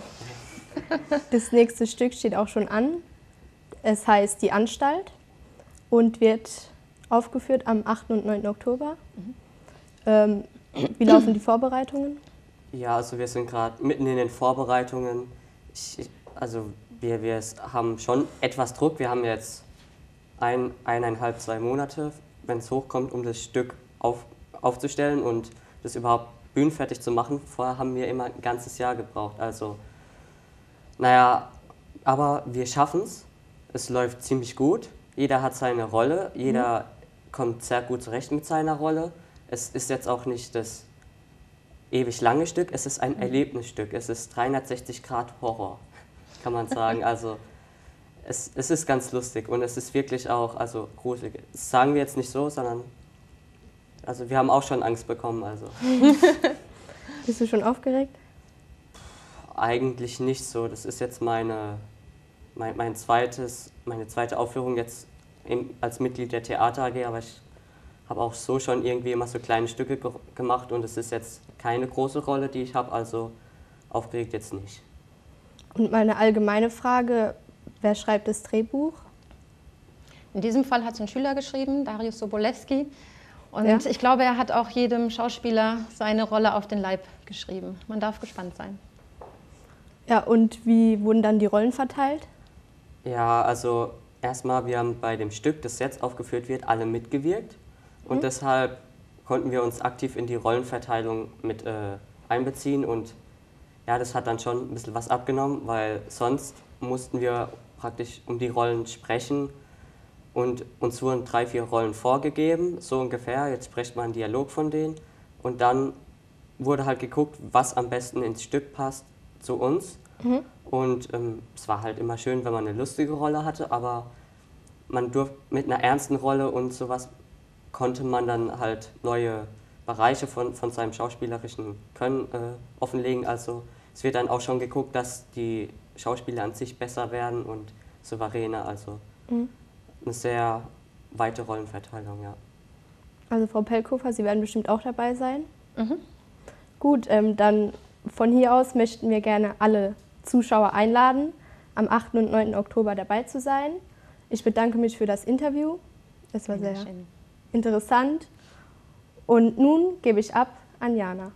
Das nächste Stück steht auch schon an. Es heißt Die Anstalt und wird aufgeführt am achten und neunten Oktober. Mhm. Ähm, wie laufen die Vorbereitungen? Ja, also wir sind gerade mitten in den Vorbereitungen. Ich, also wir, wir haben schon etwas Druck. Wir haben jetzt ein, eineinhalb, zwei Monate, wenn es hochkommt, um das Stück auf, aufzustellen und das überhaupt bühnenfertig zu machen. Vorher haben wir immer ein ganzes Jahr gebraucht. Also, naja, aber wir schaffen es. Es läuft ziemlich gut. Jeder hat seine Rolle. Jeder mhm. kommt sehr gut zurecht mit seiner Rolle. Es ist jetzt auch nicht das ewig lange Stück, es ist ein Erlebnisstück. Es ist dreihundertsechzig Grad Horror, kann man sagen. Also es, es ist ganz lustig und es ist wirklich auch also gruselig. Das sagen wir jetzt nicht so, sondern also wir haben auch schon Angst bekommen. Also. Bist du schon aufgeregt? Eigentlich nicht so. Das ist jetzt meine, mein, mein zweites, meine zweite Aufführung jetzt im, als Mitglied der Theater A G, aber ich habe auch so schon irgendwie immer so kleine Stücke ge gemacht und es ist jetzt keine große Rolle, die ich habe, also aufgeregt jetzt nicht. Und mal eine allgemeine Frage, wer schreibt das Drehbuch? In diesem Fall hat es ein Schüler geschrieben, Darius Sobolewski. Und Ja. ich glaube, er hat auch jedem Schauspieler seine Rolle auf den Leib geschrieben. Man darf gespannt sein. Ja, und wie wurden dann die Rollen verteilt? Ja, also erstmal, wir haben bei dem Stück, das jetzt aufgeführt wird, alle mitgewirkt. Und Mhm. deshalb konnten wir uns aktiv in die Rollenverteilung mit äh, einbeziehen. Und ja, das hat dann schon ein bisschen was abgenommen, weil sonst mussten wir praktisch um die Rollen sprechen. Und uns wurden drei, vier Rollen vorgegeben, so ungefähr. Jetzt spricht man einen Dialog von denen. Und dann wurde halt geguckt, was am besten ins Stück passt zu uns. Mhm. Und ähm, es war halt immer schön, wenn man eine lustige Rolle hatte, aber man durfte mit einer ernsten Rolle und sowas konnte man dann halt neue Bereiche von, von seinem schauspielerischen Können äh, offenlegen. Also es wird dann auch schon geguckt, dass die Schauspieler an sich besser werden und souveräner. Also Mhm. eine sehr weite Rollenverteilung, ja. Also Frau Pelkofer, Sie werden bestimmt auch dabei sein. Mhm. Gut, ähm, dann von hier aus möchten wir gerne alle Zuschauer einladen, am achten und neunten Oktober dabei zu sein. Ich bedanke mich für das Interview. Das war sehr Dankeschön. interessant. Und nun gebe ich ab an Jana.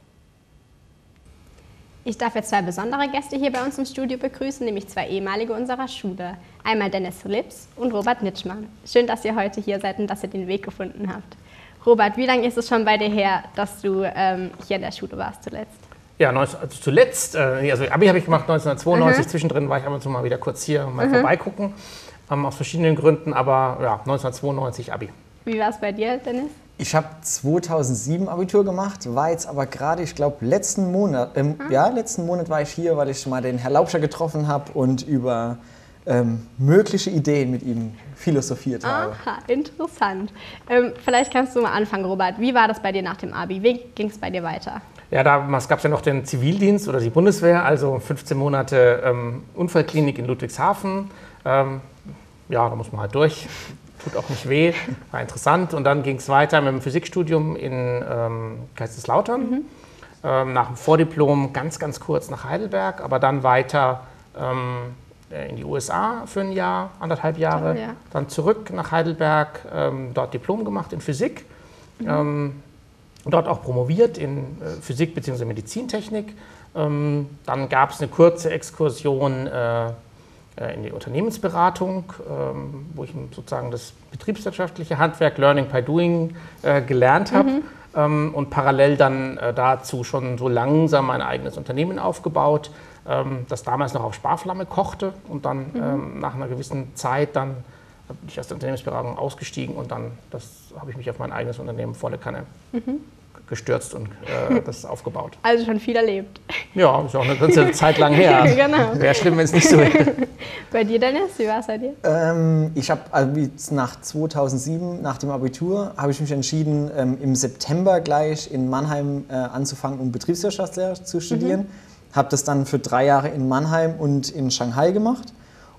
Ich darf jetzt zwei besondere Gäste hier bei uns im Studio begrüßen, nämlich zwei ehemalige unserer Schule. Einmal Dennis Lips und Robert Nitschmann. Schön, dass ihr heute hier seid und dass ihr den Weg gefunden habt. Robert, wie lange ist es schon bei dir her, dass du ähm, hier in der Schule warst zuletzt? Ja, also zuletzt, äh, also Abi habe ich gemacht neunzehnhundertzweiundneunzig, Mhm. zwischendrin war ich ab und zu mal wieder kurz hier mal Mhm. vorbeigucken, ähm, aus verschiedenen Gründen, aber ja, neunzehnhundertzweiundneunzig Abi. Wie war es bei dir, Dennis? Ich habe zweitausendsieben Abitur gemacht, war jetzt aber gerade, ich glaube, letzten Monat, ähm, Ah. ja, letzten Monat war ich hier, weil ich mal den Herr Laubscher getroffen habe und über ähm, mögliche Ideen mit ihm philosophiert habe. Aha, interessant. Ähm, vielleicht kannst du mal anfangen, Robert. Wie war das bei dir nach dem Abi? Wie ging es bei dir weiter? Ja, damals gab es ja noch den Zivildienst oder die Bundeswehr, also fünfzehn Monate ähm, Unfallklinik in Ludwigshafen. Ähm, ja, da muss man halt durch. Tut auch nicht weh, war interessant. Und dann ging es weiter mit dem Physikstudium in ähm, Kaiserslautern. Mhm. Ähm, nach dem Vordiplom ganz, ganz kurz nach Heidelberg, aber dann weiter ähm, in die U S A für ein Jahr, anderthalb Jahre. Toll, ja. Dann zurück nach Heidelberg, ähm, dort Diplom gemacht in Physik. Mhm. Ähm, dort auch promoviert in äh, Physik bzw. Medizintechnik. Ähm, dann gab es eine kurze Exkursion äh, in die Unternehmensberatung, ähm, wo ich sozusagen das betriebswirtschaftliche Handwerk Learning by Doing äh, gelernt habe Mhm. ähm, und parallel dann äh, dazu schon so langsam mein eigenes Unternehmen aufgebaut, ähm, das damals noch auf Sparflamme kochte und dann Mhm. ähm, nach einer gewissen Zeit dann bin ich aus der Unternehmensberatung ausgestiegen und dann das habe ich mich auf mein eigenes Unternehmen volle Kanne Mhm. gestürzt und äh, das aufgebaut. Also schon viel erlebt. Ja, ist auch eine ganze Zeit lang her. Genau. Wäre schlimm, wenn es nicht so wäre. Bei dir, Dennis, wie war es bei dir? Ähm, ich habe also nach zweitausendsieben, nach dem Abitur, habe ich mich entschieden, ähm, im September gleich in Mannheim äh, anzufangen, um Betriebswirtschaftslehre zu studieren. Mhm. Habe das dann für drei Jahre in Mannheim und in Shanghai gemacht.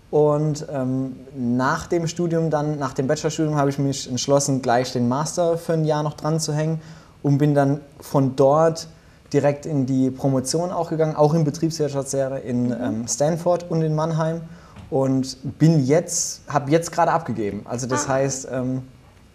Und ähm, nach dem Studium, dann nach dem Bachelorstudium, habe ich mich entschlossen, gleich den Master für ein Jahr noch dran zu hängen und bin dann von dort direkt in die Promotion auch gegangen, auch in Betriebswirtschaftslehre in ähm, Stanford und in Mannheim und bin jetzt, habe jetzt gerade abgegeben. Also das Ah. heißt, ähm,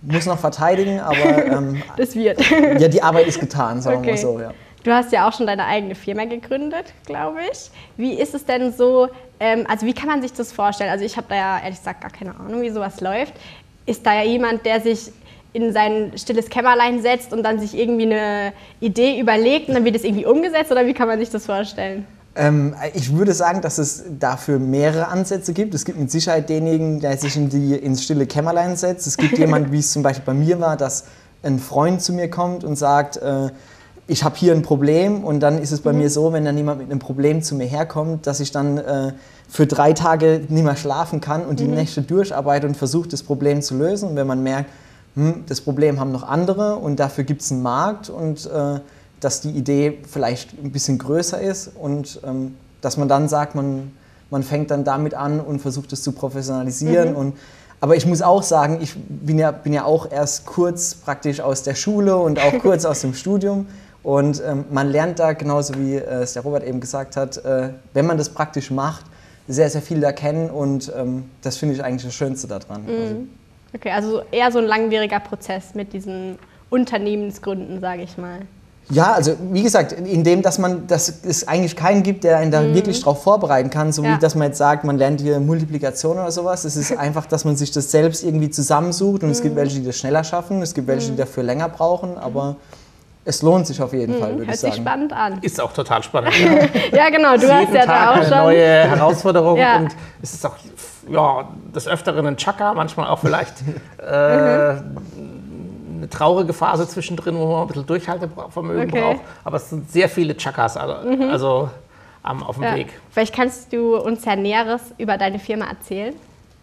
muss noch verteidigen, aber ähm, das wird. Ja, die Arbeit ist getan, sagen wir Okay. mal so. Ja. Du hast ja auch schon deine eigene Firma gegründet, glaube ich. Wie ist es denn so, ähm, also wie kann man sich das vorstellen? Also ich habe da ja ehrlich gesagt gar keine Ahnung, wie sowas läuft. Ist da ja jemand, der sich in sein stilles Kämmerlein setzt und dann sich irgendwie eine Idee überlegt und dann wird es irgendwie umgesetzt, oder wie kann man sich das vorstellen? Ähm, ich würde sagen, dass es dafür mehrere Ansätze gibt. Es gibt mit Sicherheit denjenigen, der sich in die, ins stille Kämmerlein setzt. Es gibt jemanden, wie es zum Beispiel bei mir war, dass ein Freund zu mir kommt und sagt, äh, ich habe hier ein Problem, und dann ist es bei mhm. mir so, wenn dann jemand mit einem Problem zu mir herkommt, dass ich dann äh, für drei Tage nicht mehr schlafen kann und die mhm. Nächte durcharbeite und versuche, das Problem zu lösen. Und wenn man merkt, hm, das Problem haben noch andere und dafür gibt es einen Markt und äh, dass die Idee vielleicht ein bisschen größer ist und ähm, dass man dann sagt, man, man fängt dann damit an und versucht es zu professionalisieren. Mhm. Und, aber ich muss auch sagen, ich bin ja, bin ja auch erst kurz praktisch aus der Schule und auch kurz aus dem Studium. Und ähm, man lernt da, genauso wie äh, es der Robert eben gesagt hat, äh, wenn man das praktisch macht, sehr, sehr viel da kennen, und ähm, das finde ich eigentlich das Schönste daran. Mhm. Also. Okay, also eher so ein langwieriger Prozess mit diesen Unternehmensgründen, sage ich mal. Ja, also wie gesagt, indem dass man, dass es eigentlich keinen gibt, der einen da mhm. wirklich darauf vorbereiten kann, so ja. wie dass man jetzt sagt, man lernt hier Multiplikation oder sowas. Es ist einfach, dass man sich das selbst irgendwie zusammensucht, und mhm. es gibt welche, die das schneller schaffen, es gibt welche, die dafür länger brauchen, aber es lohnt sich auf jeden mhm. Fall, würde Hört ich sagen. sich spannend an. Ist auch total spannend. Ja, genau, du hast ja da auch eine schon neue Herausforderung ja. und es ist auch ja, des Öfteren ein Chaka, manchmal auch vielleicht äh, mhm. eine traurige Phase zwischendrin, wo man ein bisschen Durchhaltevermögen okay. braucht. Aber es sind sehr viele Chakas also, mhm. also um, auf dem ja. Weg. Vielleicht kannst du uns ja Näheres über deine Firma erzählen.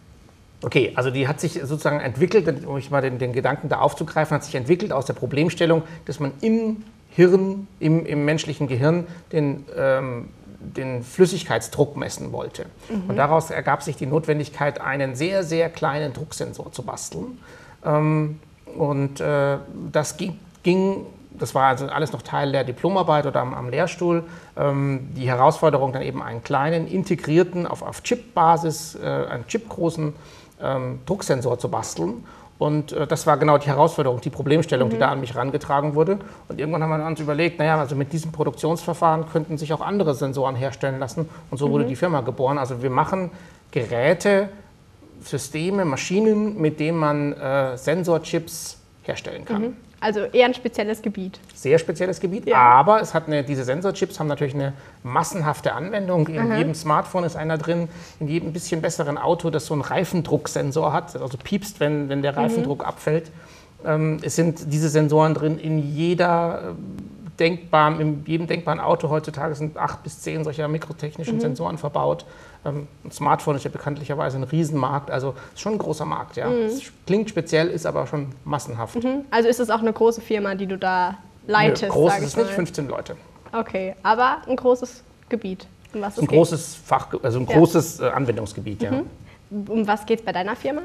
Okay, also die hat sich sozusagen entwickelt, um ich mal den, den Gedanken da aufzugreifen, hat sich entwickelt aus der Problemstellung, dass man im Hirn, im, im menschlichen Gehirn den, ähm, den Flüssigkeitsdruck messen wollte. Mhm. Und daraus ergab sich die Notwendigkeit, einen sehr, sehr kleinen Drucksensor zu basteln. Ähm, und äh, das ging, ging, das war also alles noch Teil der Diplomarbeit oder am, am Lehrstuhl, ähm, die Herausforderung, dann eben einen kleinen, integrierten, auf, auf Chip-Basis, äh, einen chipgroßen ähm, Drucksensor zu basteln. Und äh, das war genau die Herausforderung, die Problemstellung, mhm. die da an mich herangetragen wurde. Und irgendwann haben wir uns überlegt, naja, also mit diesem Produktionsverfahren könnten sich auch andere Sensoren herstellen lassen. Und so mhm. wurde die Firma geboren. Also wir machen Geräte, Systeme, Maschinen, mit denen man äh, Sensorchips herstellen kann. Mhm. Also eher ein spezielles Gebiet. Sehr spezielles Gebiet, ja. aber es hat eine, diese Sensorchips haben natürlich eine massenhafte Anwendung. In mhm. jedem Smartphone ist einer drin, in jedem bisschen besseren Auto, das so einen Reifendrucksensor hat, also piepst, wenn, wenn der Reifendruck mhm. abfällt. Ähm, es sind diese Sensoren drin in jeder äh, denkbaren, in jedem denkbaren Auto heutzutage sind acht bis zehn solcher mikrotechnischen mhm. Sensoren verbaut. Ähm, ein Smartphone ist ja bekanntlicherweise ein Riesenmarkt, also ist schon ein großer Markt. Ja. Mhm. Es klingt speziell, ist aber schon massenhaft. Mhm. Also ist es auch eine große Firma, die du da leitest? Nö, groß ist es nicht, fünfzehn Leute. Okay, aber ein großes Gebiet. Um was es ein geht? großes Fach, also ein ja. großes äh, Anwendungsgebiet, ja. Mhm. Um was geht es bei deiner Firma?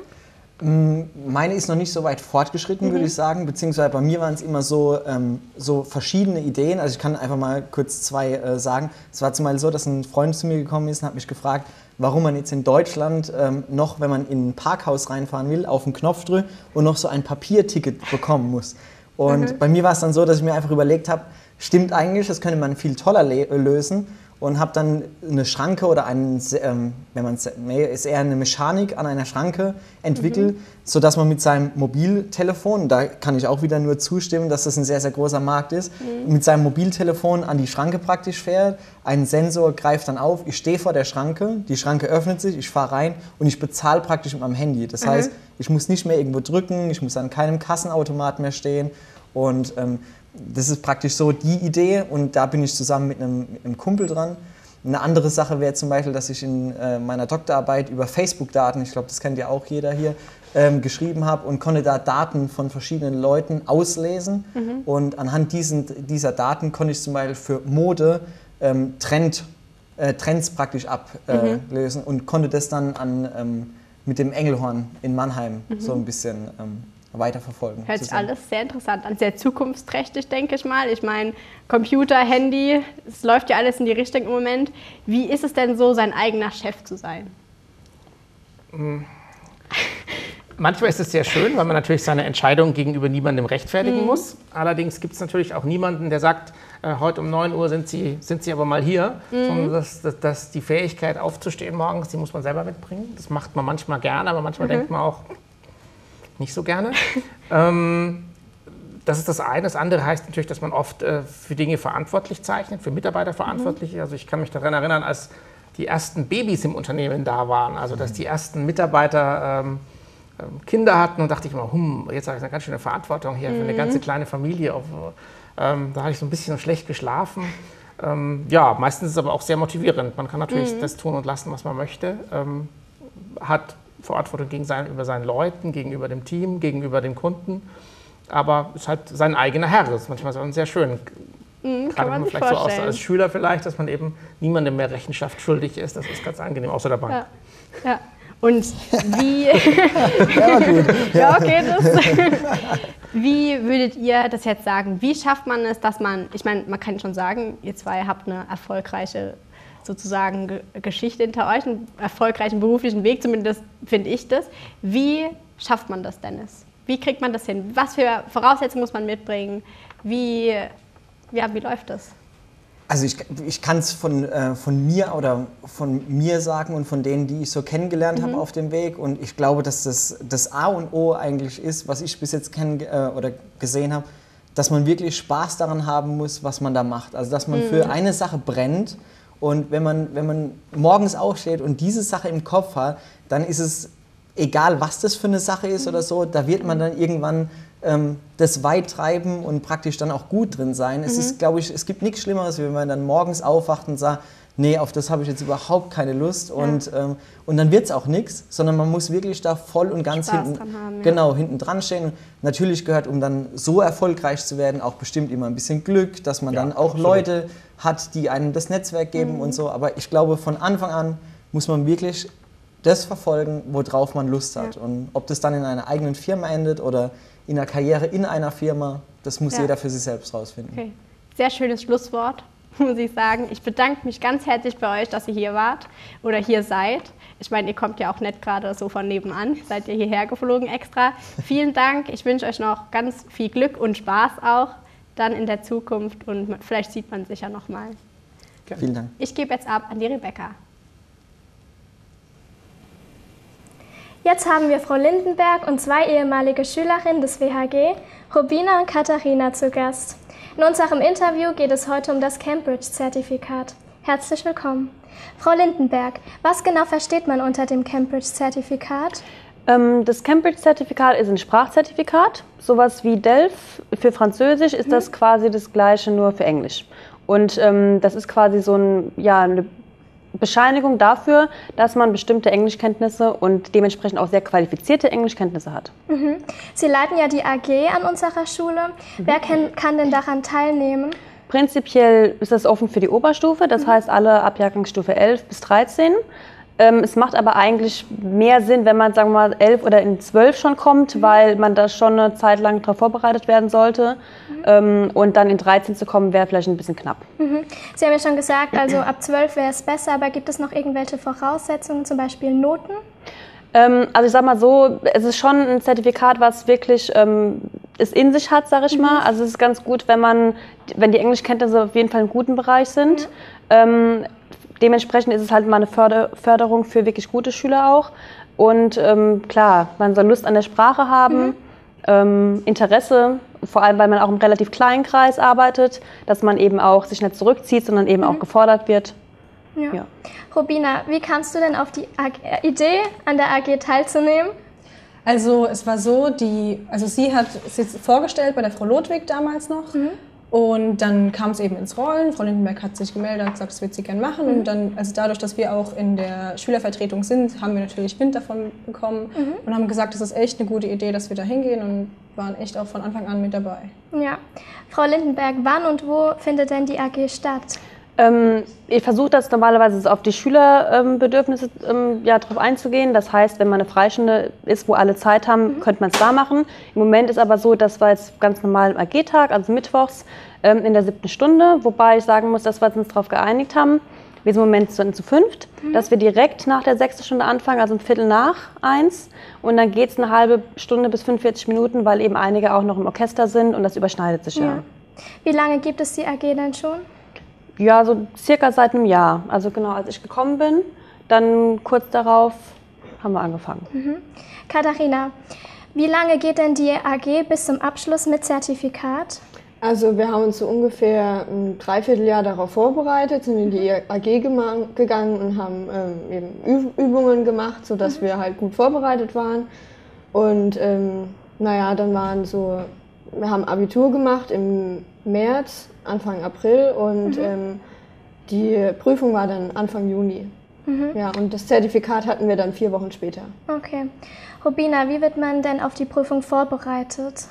Meine ist noch nicht so weit fortgeschritten, mhm. würde ich sagen, beziehungsweise bei mir waren es immer so, ähm, so verschiedene Ideen. Also ich kann einfach mal kurz zwei äh, sagen. Es war zum Beispiel so, dass ein Freund zu mir gekommen ist und hat mich gefragt, warum man jetzt in Deutschland ähm, noch, wenn man in ein Parkhaus reinfahren will, auf den Knopf drückt und noch so ein Papierticket bekommen muss. Und mhm. bei mir war es dann so, dass ich mir einfach überlegt habe, stimmt eigentlich, das könnte man viel toller lösen. Und habe dann eine Schranke oder einen, ähm, wenn man ist eher eine Mechanik an einer Schranke entwickelt, mhm. sodass man mit seinem Mobiltelefon, da kann ich auch wieder nur zustimmen, dass das ein sehr, sehr großer Markt ist, mhm. mit seinem Mobiltelefon an die Schranke praktisch fährt, ein Sensor greift dann auf, ich stehe vor der Schranke, die Schranke öffnet sich, ich fahre rein und ich bezahle praktisch mit meinem Handy. Das mhm. heißt, ich muss nicht mehr irgendwo drücken, ich muss an keinem Kassenautomat mehr stehen und ähm, das ist praktisch so die Idee und da bin ich zusammen mit einem, mit einem Kumpel dran. Eine andere Sache wäre zum Beispiel, dass ich in äh, meiner Doktorarbeit über Facebook-Daten, ich glaube, das kennt ja auch jeder hier, ähm, geschrieben habe und konnte da Daten von verschiedenen Leuten auslesen. Mhm. Und anhand diesen, dieser Daten konnte ich zum Beispiel für Mode ähm, Trend, äh, Trends praktisch ablösen äh, mhm. und konnte das dann an, ähm, mit dem Engelhorn in Mannheim mhm. so ein bisschen ähm, weiterverfolgen. Hört sich alles sehr interessant an, sehr zukunftsträchtig, denke ich mal. Ich meine, Computer, Handy, es läuft ja alles in die Richtung im Moment. Wie ist es denn so, sein eigener Chef zu sein? Manchmal ist es sehr schön, weil man natürlich seine Entscheidung gegenüber niemandem rechtfertigen Mhm. muss. Allerdings gibt es natürlich auch niemanden, der sagt, äh, heute um neun Uhr sind Sie, sind Sie aber mal hier. Mhm. Sondern dass, dass, dass die Fähigkeit aufzustehen morgens, die muss man selber mitbringen. Das macht man manchmal gerne, aber manchmal Mhm. denkt man auch nicht so gerne. ähm, das ist das eine. Das andere heißt natürlich, dass man oft äh, für Dinge verantwortlich zeichnet, für Mitarbeiter verantwortlich. Mhm. Also ich kann mich daran erinnern, als die ersten Babys im Unternehmen da waren, also dass die ersten Mitarbeiter ähm, Kinder hatten und dachte ich immer, hm, jetzt habe ich eine ganz schöne Verantwortung hier für eine Mhm. ganze kleine Familie. Auf, ähm, da habe ich so ein bisschen schlecht geschlafen. Ähm, ja, meistens ist es aber auch sehr motivierend. Man kann natürlich Mhm. das tun und lassen, was man möchte. Ähm, hat Verantwortung gegen sein, über seinen Leuten, gegenüber dem Team, gegenüber dem Kunden. Aber ist halt sein eigener Herr. Das ist manchmal so sehr schön. Mhm, Gerade kann wenn man man sich vielleicht so aus, vorstellen. als Schüler vielleicht, dass man eben niemandem mehr Rechenschaft schuldig ist. Das ist ganz angenehm, außer der Bank. Ja. Ja. Und wie, Ja, gut. ja, okay, das. Wie würdet ihr das jetzt sagen? Wie schafft man es, dass man, ich meine, man kann schon sagen, ihr zwei habt eine erfolgreiche sozusagen Ge- Geschichte hinter euch, einen erfolgreichen beruflichen Weg, zumindest finde ich das. Wie schafft man das, Dennis? Wie kriegt man das hin? Was für Voraussetzungen muss man mitbringen? Wie, ja, wie läuft das? Also ich, ich kann es von, äh, von mir oder von mir sagen und von denen, die ich so kennengelernt Mhm. habe auf dem Weg. Und ich glaube, dass das das A und O eigentlich ist, was ich bis jetzt kenn, äh, oder gesehen habe, dass man wirklich Spaß daran haben muss, was man da macht. Also dass man Mhm. für eine Sache brennt. Und wenn man, wenn man morgens aufsteht und diese Sache im Kopf hat, dann ist es egal, was das für eine Sache ist oder so, da wird man dann irgendwann ähm, das weit treiben und praktisch dann auch gut drin sein. Es Mhm. ist, glaube ich, es gibt nichts Schlimmeres, wie wenn man dann morgens aufwacht und sagt, nee, auf das habe ich jetzt überhaupt keine Lust und, ähm, und dann wird es auch nichts, sondern man muss wirklich da voll und ganz Spaß hinten, dran haben, ja. genau, hinten dran stehen. Und natürlich gehört, um dann so erfolgreich zu werden, auch bestimmt immer ein bisschen Glück, dass man Ja, dann auch absolut. Leute hat, die einem das Netzwerk geben Mhm. und so. Aber ich glaube, von Anfang an muss man wirklich das verfolgen, worauf man Lust hat. Ja. Und ob das dann in einer eigenen Firma endet oder in einer Karriere in einer Firma, das muss Ja. jeder für sich selbst rausfinden. Okay. Sehr schönes Schlusswort, muss ich sagen. Ich bedanke mich ganz herzlich bei euch, dass ihr hier wart oder hier seid. Ich meine, ihr kommt ja auch nicht gerade so von nebenan, seid ihr hierher geflogen extra. Vielen Dank. Ich wünsche euch noch ganz viel Glück und Spaß auch dann in der Zukunft und vielleicht sieht man sich ja noch mal. Vielen Dank. Ich gebe jetzt ab an die Rebecca. Jetzt haben wir Frau Lindenberg und zwei ehemalige Schülerinnen des W H G, Robina und Katharina, zu Gast. In unserem Interview geht es heute um das Cambridge-Zertifikat. Herzlich willkommen. Frau Lindenberg, was genau versteht man unter dem Cambridge-Zertifikat? Ähm, das Cambridge-Zertifikat ist ein Sprachzertifikat. Sowas wie D E L F für Französisch ist das quasi das Gleiche, nur für Englisch. Und ähm, das ist quasi so ein, ja, eine Bescheinigung dafür, dass man bestimmte Englischkenntnisse und dementsprechend auch sehr qualifizierte Englischkenntnisse hat. Mhm. Sie leiten ja die A G an unserer Schule. Wer kann, kann denn daran teilnehmen? Prinzipiell ist das offen für die Oberstufe, das heißt alle ab Jahrgangsstufe elf bis dreizehn. Ähm, es macht aber eigentlich mehr Sinn, wenn man, sagen wir mal, elf oder in zwölf schon kommt, weil man da schon eine Zeit lang darauf vorbereitet werden sollte. Ähm, und dann in dreizehn zu kommen, wäre vielleicht ein bisschen knapp. Mhm. Sie haben ja schon gesagt, also ab zwölf wäre es besser, aber gibt es noch irgendwelche Voraussetzungen, zum Beispiel Noten? Ähm, also ich sag mal so, es ist schon ein Zertifikat, was wirklich ähm, es in sich hat, sag ich mal. Also es ist ganz gut, wenn man, wenn die Englischkenntnisse auf jeden Fall im guten Bereich sind. Ähm, dementsprechend ist es halt mal eine Förder Förderung für wirklich gute Schüler auch. Und ähm, klar, man soll Lust an der Sprache haben, mhm. ähm, Interesse, vor allem weil man auch im relativ kleinen Kreis arbeitet, dass man eben auch sich nicht zurückzieht, sondern eben mhm. auch gefordert wird. Ja. Ja. Robina, wie kamst du denn auf die A G, äh, Idee, an der A G teilzunehmen? Also es war so, die, also sie hat sich vorgestellt bei der Frau Lodwig damals noch. Mhm. Und dann kam es eben ins Rollen. Frau Lindenberg hat sich gemeldet, hat gesagt, das wird sie gerne machen. Mhm. Und dann, also dadurch, dass wir auch in der Schülervertretung sind, haben wir natürlich Wind davon bekommen mhm. und haben gesagt, das ist echt eine gute Idee, dass wir da hingehen und waren echt auch von Anfang an mit dabei. Ja. Frau Lindenberg, wann und wo findet denn die A G statt? Ähm, ich versuche das normalerweise auf die Schülerbedürfnisse ähm, ja, drauf einzugehen. Das heißt, wenn man eine Freistunde ist, wo alle Zeit haben, mhm. könnte man es da machen. Im Moment ist aber so, das war jetzt ganz normal im A G-Tag, also mittwochs ähm, in der siebten Stunde, wobei ich sagen muss, dass wir uns darauf geeinigt haben. Wir sind im Moment zu, zu fünft, mhm. dass wir direkt nach der sechsten Stunde anfangen, also um Viertel nach eins. Und dann geht es eine halbe Stunde bis fünfundvierzig Minuten, weil eben einige auch noch im Orchester sind und das überschneidet sich ja. ja. Wie lange gibt es die A G denn schon? Ja, so circa seit einem Jahr. Also genau, als ich gekommen bin, dann kurz darauf haben wir angefangen. Mhm. Katharina, wie lange geht denn die A G bis zum Abschluss mit Zertifikat? Also wir haben uns so ungefähr ein Dreivierteljahr darauf vorbereitet, sind in die A G gegangen und haben ähm, eben Übungen gemacht, sodass mhm. wir halt gut vorbereitet waren. Und ähm, naja, dann waren so, wir haben Abitur gemacht im März, Anfang April und mhm. ähm, die Prüfung war dann Anfang Juni. Mhm. Ja, und das Zertifikat hatten wir dann vier Wochen später. Okay. Rubina, wie wird man denn auf die Prüfung vorbereitet?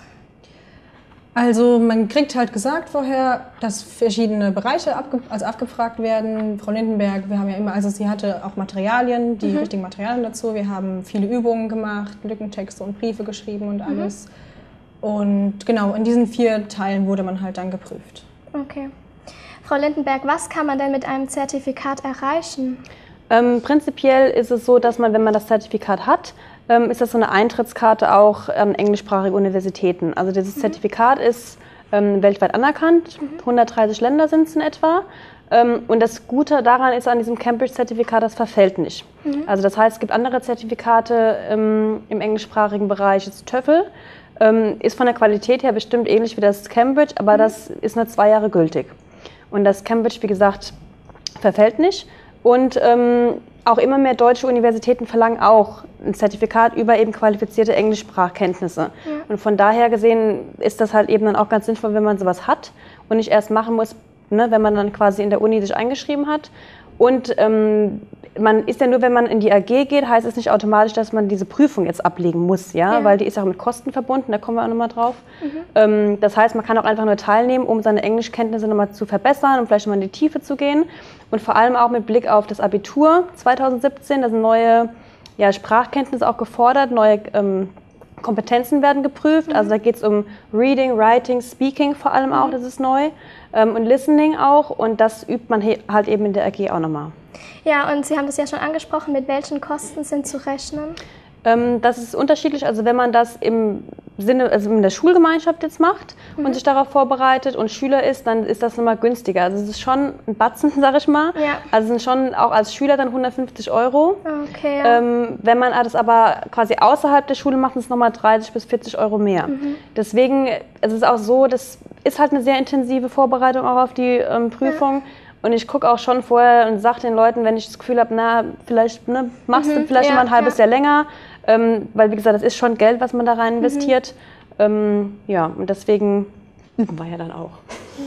Also man kriegt halt gesagt vorher, dass verschiedene Bereiche abge also abgefragt werden. Frau Lindenberg, wir haben ja immer, also sie hatte auch Materialien, die mhm. richtigen Materialien dazu. Wir haben viele Übungen gemacht, Lückentexte und Briefe geschrieben und alles. Mhm. Und genau, in diesen vier Teilen wurde man halt dann geprüft. Okay. Frau Lindenberg, was kann man denn mit einem Zertifikat erreichen? Ähm, prinzipiell ist es so, dass man, wenn man das Zertifikat hat, ähm, ist das so eine Eintrittskarte auch an englischsprachige Universitäten. Also dieses mhm. Zertifikat ist ähm, weltweit anerkannt, mhm. hundertdreißig Länder sind es in etwa. Ähm, und das Gute daran ist an diesem Cambridge-Zertifikat, das verfällt nicht. Mhm. Also das heißt, es gibt andere Zertifikate ähm, im englischsprachigen Bereich, das TOEFL, ähm, ist von der Qualität her bestimmt ähnlich wie das Cambridge, aber mhm. das ist nur zwei Jahre gültig. Und das Cambridge, wie gesagt, verfällt nicht. Und ähm, auch immer mehr deutsche Universitäten verlangen auch ein Zertifikat über eben qualifizierte Englischsprachkenntnisse. Ja. Und von daher gesehen ist das halt eben dann auch ganz sinnvoll, wenn man sowas hat und nicht erst machen muss, ne, wenn man dann quasi in der Uni sich eingeschrieben hat. Und ähm, man ist ja nur, wenn man in die A G geht, heißt es nicht automatisch, dass man diese Prüfung jetzt ablegen muss, ja, ja. weil die ist auch mit Kosten verbunden, da kommen wir auch nochmal drauf. Mhm. Ähm, das heißt, man kann auch einfach nur teilnehmen, um seine Englischkenntnisse nochmal zu verbessern und vielleicht nochmal in die Tiefe zu gehen. Und vor allem auch mit Blick auf das Abitur zweitausendsiebzehn, da sind neue ja, Sprachkenntnisse auch gefordert, neue ähm, Kompetenzen werden geprüft. Mhm. Also da geht es um Reading, Writing, Speaking vor allem auch, mhm. das ist neu. Ähm, und Listening auch. Und das übt man halt eben in der A G auch nochmal. Ja, und Sie haben das ja schon angesprochen, mit welchen Kosten sind zu rechnen? Ähm, das ist unterschiedlich. Also wenn man das im Sinne, also in der Schulgemeinschaft jetzt macht mhm. und sich darauf vorbereitet und Schüler ist, dann ist das nochmal günstiger. Also es ist schon ein Batzen, sag ich mal. Ja. Also es sind schon auch als Schüler dann hundertfünfzig Euro. Okay, ja. ähm, wenn man das aber quasi außerhalb der Schule macht, sind es nochmal dreißig bis vierzig Euro mehr. Mhm. Deswegen es ist es auch so, das ist halt eine sehr intensive Vorbereitung auch auf die ähm, Prüfung. Ja. Und ich gucke auch schon vorher und sage den Leuten, wenn ich das Gefühl habe, na, vielleicht ne, machst mhm, du vielleicht ja, mal ein halbes ja. Jahr länger. Ähm, weil, wie gesagt, das ist schon Geld, was man da rein investiert. Mhm. Ähm, ja, und deswegen üben wir ja dann auch.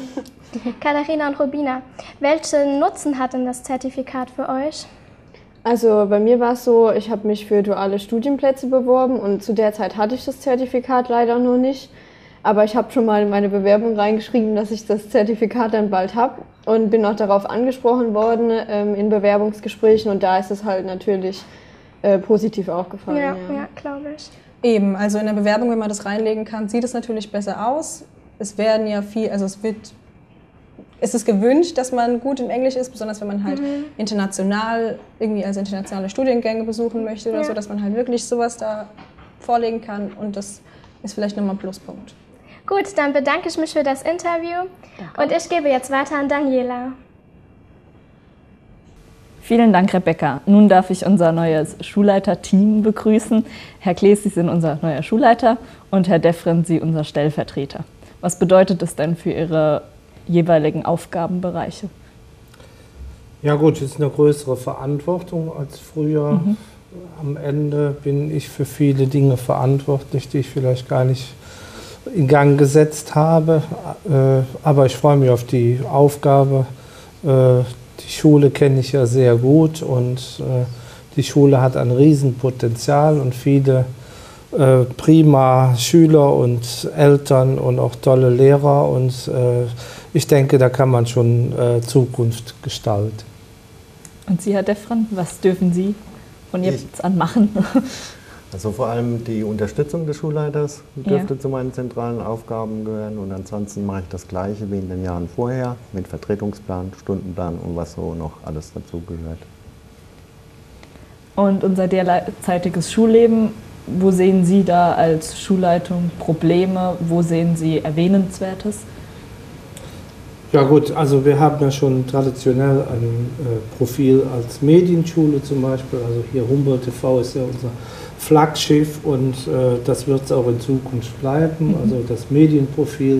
Katharina und Rubina, welchen Nutzen hat denn das Zertifikat für euch? Also bei mir war es so, ich habe mich für duale Studienplätze beworben und zu der Zeit hatte ich das Zertifikat leider noch nicht. Aber ich habe schon mal in meine Bewerbung reingeschrieben, dass ich das Zertifikat dann bald habe und bin auch darauf angesprochen worden ähm, in Bewerbungsgesprächen und da ist es halt natürlich äh, positiv aufgefallen. Ja, ja. ja, glaube ich. Eben, also in der Bewerbung, wenn man das reinlegen kann, sieht es natürlich besser aus. Es werden ja viel, also es wird, es ist gewünscht, dass man gut in Englisch ist, besonders wenn man halt mhm. international, irgendwie als internationale Studiengänge besuchen möchte oder ja. so, dass man halt wirklich sowas da vorlegen kann und das ist vielleicht nochmal ein Pluspunkt. Gut, dann bedanke ich mich für das Interview Danke. Und ich gebe jetzt weiter an Daniela. Vielen Dank, Rebecca. Nun darf ich unser neues Schulleiter-Team begrüßen. Herr Klees, Sie sind unser neuer Schulleiter und Herr Deffren, Sie unser Stellvertreter. Was bedeutet es denn für Ihre jeweiligen Aufgabenbereiche? Ja gut, es ist eine größere Verantwortung als früher. Mhm. Am Ende bin ich für viele Dinge verantwortlich, die ich vielleicht gar nicht in Gang gesetzt habe. Aber ich freue mich auf die Aufgabe. Die Schule kenne ich ja sehr gut und die Schule hat ein Riesenpotenzial und viele prima Schüler und Eltern und auch tolle Lehrer. Und ich denke, da kann man schon Zukunft gestalten. Und Sie, Herr Deffren, was dürfen Sie von jetzt an machen? Also vor allem die Unterstützung des Schulleiters dürfte Ja. zu meinen zentralen Aufgaben gehören und ansonsten mache ich das Gleiche wie in den Jahren vorher mit Vertretungsplan, Stundenplan und was so noch alles dazugehört. Und unser derzeitiges Schulleben, wo sehen Sie da als Schulleitung Probleme, wo sehen Sie Erwähnenswertes? Ja gut, also wir haben ja schon traditionell ein äh, Profil als Medienschule zum Beispiel, also hier Humboldt T V ist ja unser Flaggschiff und äh, das wird es auch in Zukunft bleiben. Also das Medienprofil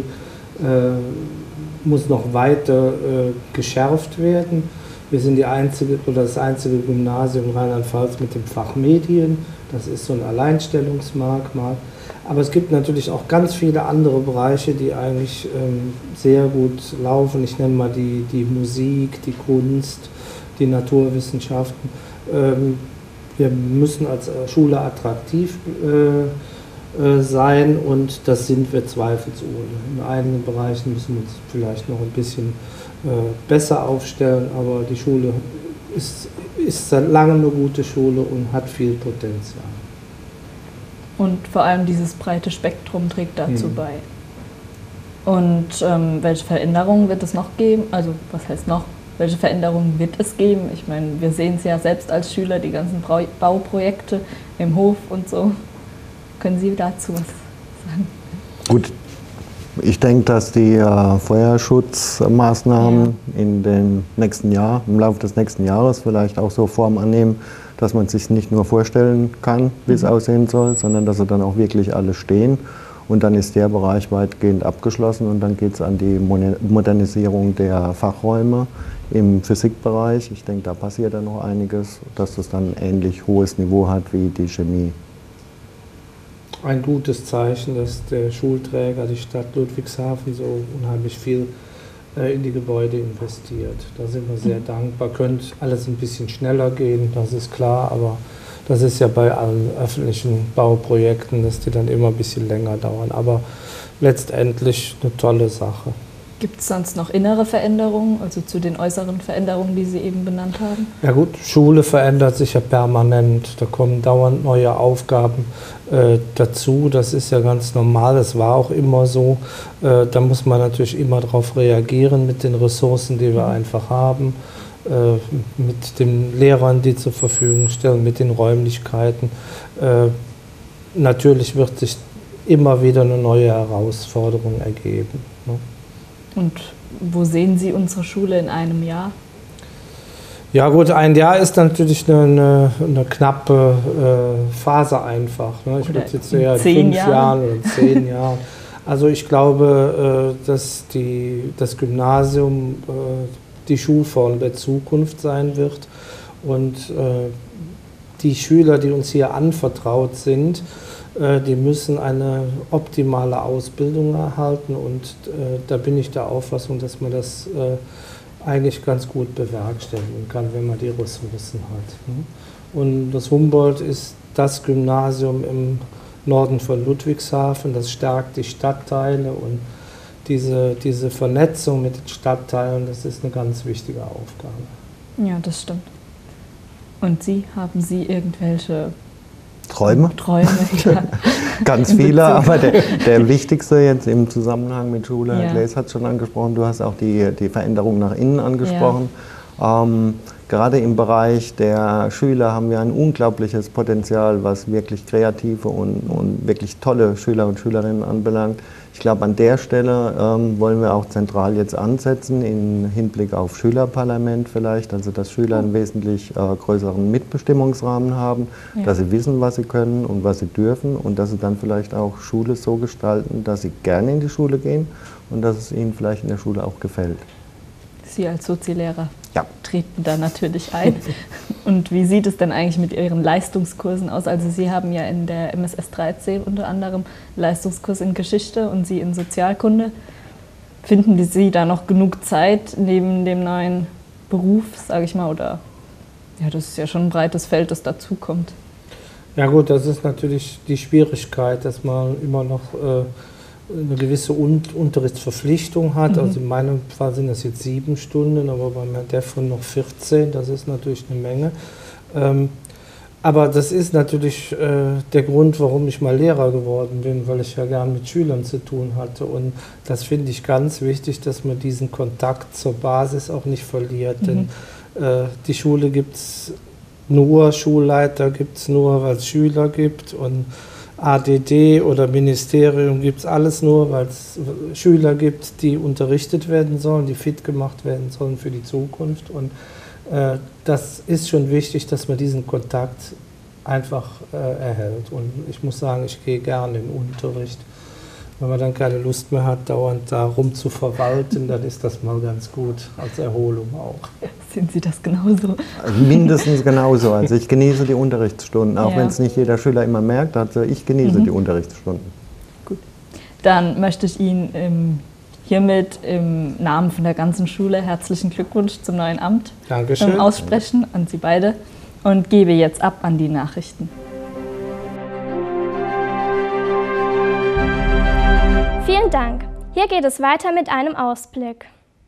äh, muss noch weiter äh, geschärft werden. Wir sind die einzige oder das einzige Gymnasium in Rheinland-Pfalz mit dem Fach Medien. Das ist so ein Alleinstellungsmerkmal. Aber es gibt natürlich auch ganz viele andere Bereiche, die eigentlich ähm, sehr gut laufen. Ich nenne mal die, die Musik, die Kunst, die Naturwissenschaften. Ähm, wir müssen als Schule attraktiv äh, äh, sein und das sind wir zweifelsohne. In einigen Bereichen müssen wir uns vielleicht noch ein bisschen äh, besser aufstellen, aber die Schule ist, ist seit langem eine gute Schule und hat viel Potenzial. Und vor allem dieses breite Spektrum trägt dazu Mhm. bei. Und ähm, welche Veränderungen wird es noch geben? Also was heißt noch? Welche Veränderungen wird es geben? Ich meine, wir sehen es ja selbst als Schüler, die ganzen Brau- Bauprojekte im Hof und so. Können Sie dazu was sagen? Gut, ich denke, dass die äh, Feuerschutzmaßnahmen in den nächsten Jahr, im Laufe des nächsten Jahres vielleicht auch so Form annehmen, dass man sich nicht nur vorstellen kann, wie es aussehen soll, sondern dass sie dann auch wirklich alle stehen. Und dann ist der Bereich weitgehend abgeschlossen und dann geht es an die Modernisierung der Fachräume im Physikbereich. Ich denke, da passiert dann noch einiges, dass das dann ein ähnlich hohes Niveau hat wie die Chemie. Ein gutes Zeichen, dass der Schulträger, die Stadt Ludwigshafen, so unheimlich viel äh, in die Gebäude investiert. Da sind wir sehr dankbar. Könnte alles ein bisschen schneller gehen, das ist klar, aber das ist ja bei allen öffentlichen Bauprojekten, dass die dann immer ein bisschen länger dauern. Aber letztendlich eine tolle Sache. Gibt es sonst noch innere Veränderungen, also zu den äußeren Veränderungen, die Sie eben benannt haben? Ja gut, Schule verändert sich ja permanent. Da kommen dauernd neue Aufgaben äh, dazu. Das ist ja ganz normal, das war auch immer so. Äh, da muss man natürlich immer darauf reagieren mit den Ressourcen, die wir einfach haben, äh, mit den Lehrern, die zur Verfügung stellen, mit den Räumlichkeiten. Äh, natürlich wird sich immer wieder eine neue Herausforderung ergeben, ne? Und wo sehen Sie unsere Schule in einem Jahr? Ja gut, ein Jahr ist natürlich eine, eine, eine knappe äh, Phase einfach. Ne? Ich Oder würde jetzt in eher in zehn fünf Jahren. Jahren oder in zehn Jahren. Also ich glaube, äh, dass die, das Gymnasium äh, die Schulform der Zukunft sein wird. Und äh, die Schüler, die uns hier anvertraut sind, die müssen eine optimale Ausbildung erhalten und äh, da bin ich der Auffassung, dass man das äh, eigentlich ganz gut bewerkstelligen kann, wenn man die Ressourcen hat. Ne? Und das Humboldt ist das Gymnasium im Norden von Ludwigshafen, das stärkt die Stadtteile und diese, diese Vernetzung mit den Stadtteilen, das ist eine ganz wichtige Aufgabe. Ja, das stimmt. Und Sie, haben Sie irgendwelche Träume? Träume, ja. Ganz In viele, Bezug. aber der, der wichtigste jetzt im Zusammenhang mit Schule, Ja. Herr Gleis hat es schon angesprochen, du hast auch die, die Veränderung nach innen angesprochen. Ähm, gerade im Bereich der Schüler haben wir ein unglaubliches Potenzial, was wirklich kreative und, und wirklich tolle Schüler und Schülerinnen anbelangt. Ich glaube, an der Stelle ähm, wollen wir auch zentral jetzt ansetzen, im Hinblick auf Schülerparlament vielleicht, also dass Schüler einen wesentlich äh, größeren Mitbestimmungsrahmen haben, Ja. dass sie wissen, was sie können und was sie dürfen und dass sie dann vielleicht auch Schule so gestalten, dass sie gerne in die Schule gehen und dass es ihnen vielleicht in der Schule auch gefällt. Sie als Soziallehrer ja. treten da natürlich ein. Und wie sieht es denn eigentlich mit Ihren Leistungskursen aus? Also Sie haben ja in der M S S dreizehn unter anderem Leistungskurs in Geschichte und Sie in Sozialkunde. Finden Sie da noch genug Zeit neben dem neuen Beruf, sage ich mal, oder ja, das ist ja schon ein breites Feld, das dazukommt. Ja gut, das ist natürlich die Schwierigkeit, dass man immer noch äh, eine gewisse Un Unterrichtsverpflichtung hat. Mhm. Also in meinem Fall sind das jetzt sieben Stunden, aber bei Herrn Deffren noch vierzehn, das ist natürlich eine Menge. Ähm, Aber das ist natürlich äh, der Grund, warum ich mal Lehrer geworden bin, weil ich ja gern mit Schülern zu tun hatte. Und das finde ich ganz wichtig, dass man diesen Kontakt zur Basis auch nicht verliert. Mhm. Denn äh, die Schule gibt es nur, Schulleiter gibt es nur, weil es Schüler gibt. Und A D D oder Ministerium gibt es alles nur, weil es Schüler gibt, die unterrichtet werden sollen, die fit gemacht werden sollen für die Zukunft. Und äh, das ist schon wichtig, dass man diesen Kontakt einfach äh, erhält. Und ich muss sagen, ich gehe gerne in den Unterricht. Wenn man dann keine Lust mehr hat, dauernd da rum zu verwalten, dann ist das mal ganz gut, als Erholung auch. Sind Sie das genauso? Also mindestens genauso. Also ich genieße die Unterrichtsstunden, auch Ja. wenn es nicht jeder Schüler immer merkt. Also ich genieße Mhm. die Unterrichtsstunden. Gut. Dann möchte ich Ihnen ähm, hiermit im Namen von der ganzen Schule herzlichen Glückwunsch zum neuen Amt Dankeschön. ähm, aussprechen an Sie beide und gebe jetzt ab an die Nachrichten. Vielen Dank. Hier geht es weiter mit einem Ausblick.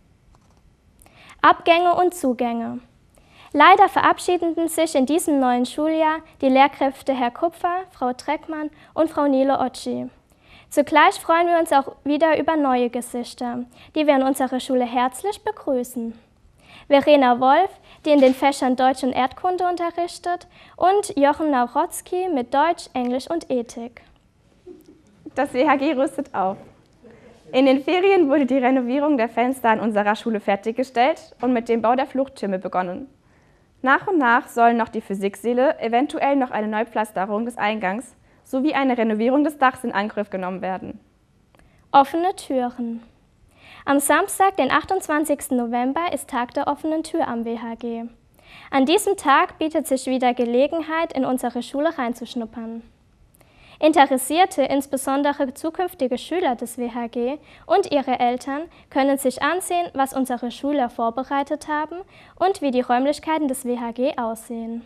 Abgänge und Zugänge. Leider verabschiedeten sich in diesem neuen Schuljahr die Lehrkräfte Herr Kupfer, Frau Treckmann und Frau Nele Otschi. Zugleich freuen wir uns auch wieder über neue Gesichter, die wir in unserer Schule herzlich begrüßen. Verena Wolf, die in den Fächern Deutsch und Erdkunde unterrichtet, und Jochen Naurotzki mit Deutsch, Englisch und Ethik. Das W H G rüstet auf. In den Ferien wurde die Renovierung der Fenster an unserer Schule fertiggestellt und mit dem Bau der Fluchttürme begonnen. Nach und nach sollen noch die Physiksäle, eventuell noch eine Neupflasterung des Eingangs sowie eine Renovierung des Dachs in Angriff genommen werden. Offene Türen. Am Samstag, den achtundzwanzigsten November, ist Tag der offenen Tür am W H G. An diesem Tag bietet sich wieder Gelegenheit, in unsere Schule reinzuschnuppern. Interessierte, insbesondere zukünftige Schüler des W H G und ihre Eltern können sich ansehen, was unsere Schüler vorbereitet haben und wie die Räumlichkeiten des W H G aussehen.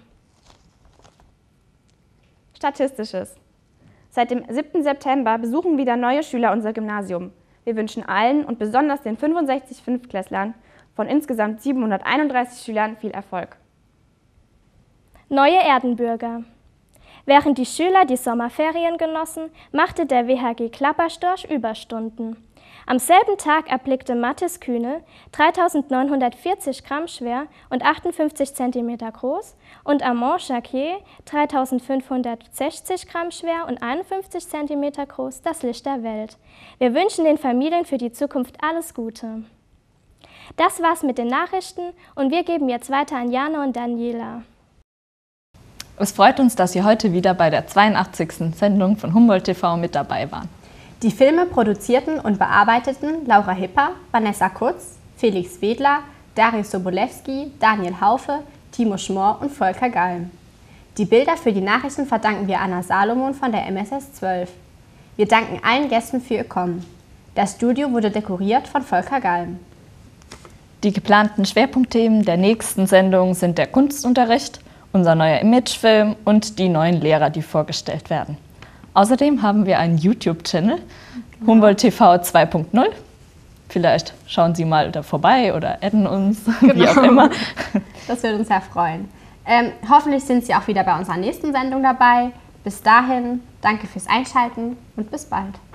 Statistisches. Seit dem siebten September besuchen wieder neue Schüler unser Gymnasium. Wir wünschen allen und besonders den fünfundsechzig Fünftklässlern von insgesamt siebenhunderteinunddreißig Schülern viel Erfolg. Neue Erdenbürger. Während die Schüler die Sommerferien genossen, machte der W H G Klapperstorch Überstunden. Am selben Tag erblickte Mathis Kühne, dreitausendneunhundertvierzig Gramm schwer und achtundfünfzig Zentimeter groß, und Armand Jacquier, dreitausendfünfhundertsechzig Gramm schwer und einundfünfzig Zentimeter groß, das Licht der Welt. Wir wünschen den Familien für die Zukunft alles Gute. Das war's mit den Nachrichten und wir geben jetzt weiter an Jana und Daniela. Es freut uns, dass Sie heute wieder bei der zweiundachtzigsten Sendung von Humboldt T V mit dabei waren. Die Filme produzierten und bearbeiteten Laura Hipper, Vanessa Kutz, Felix Wedler, Darius Sobolewski, Daniel Haufe, Timo Schmor und Volker Galm. Die Bilder für die Nachrichten verdanken wir Anna Salomon von der M S S zwölf. Wir danken allen Gästen für ihr Kommen. Das Studio wurde dekoriert von Volker Galm. Die geplanten Schwerpunktthemen der nächsten Sendung sind der Kunstunterricht, unser neuer Imagefilm und die neuen Lehrer, die vorgestellt werden. Außerdem haben wir einen YouTube-Channel, genau. Humboldt T V zwei punkt null. Vielleicht schauen Sie mal da vorbei oder adden uns, genau. Wie auch immer. Das würde uns sehr freuen. Ähm, hoffentlich sind Sie auch wieder bei unserer nächsten Sendung dabei. Bis dahin, danke fürs Einschalten und bis bald.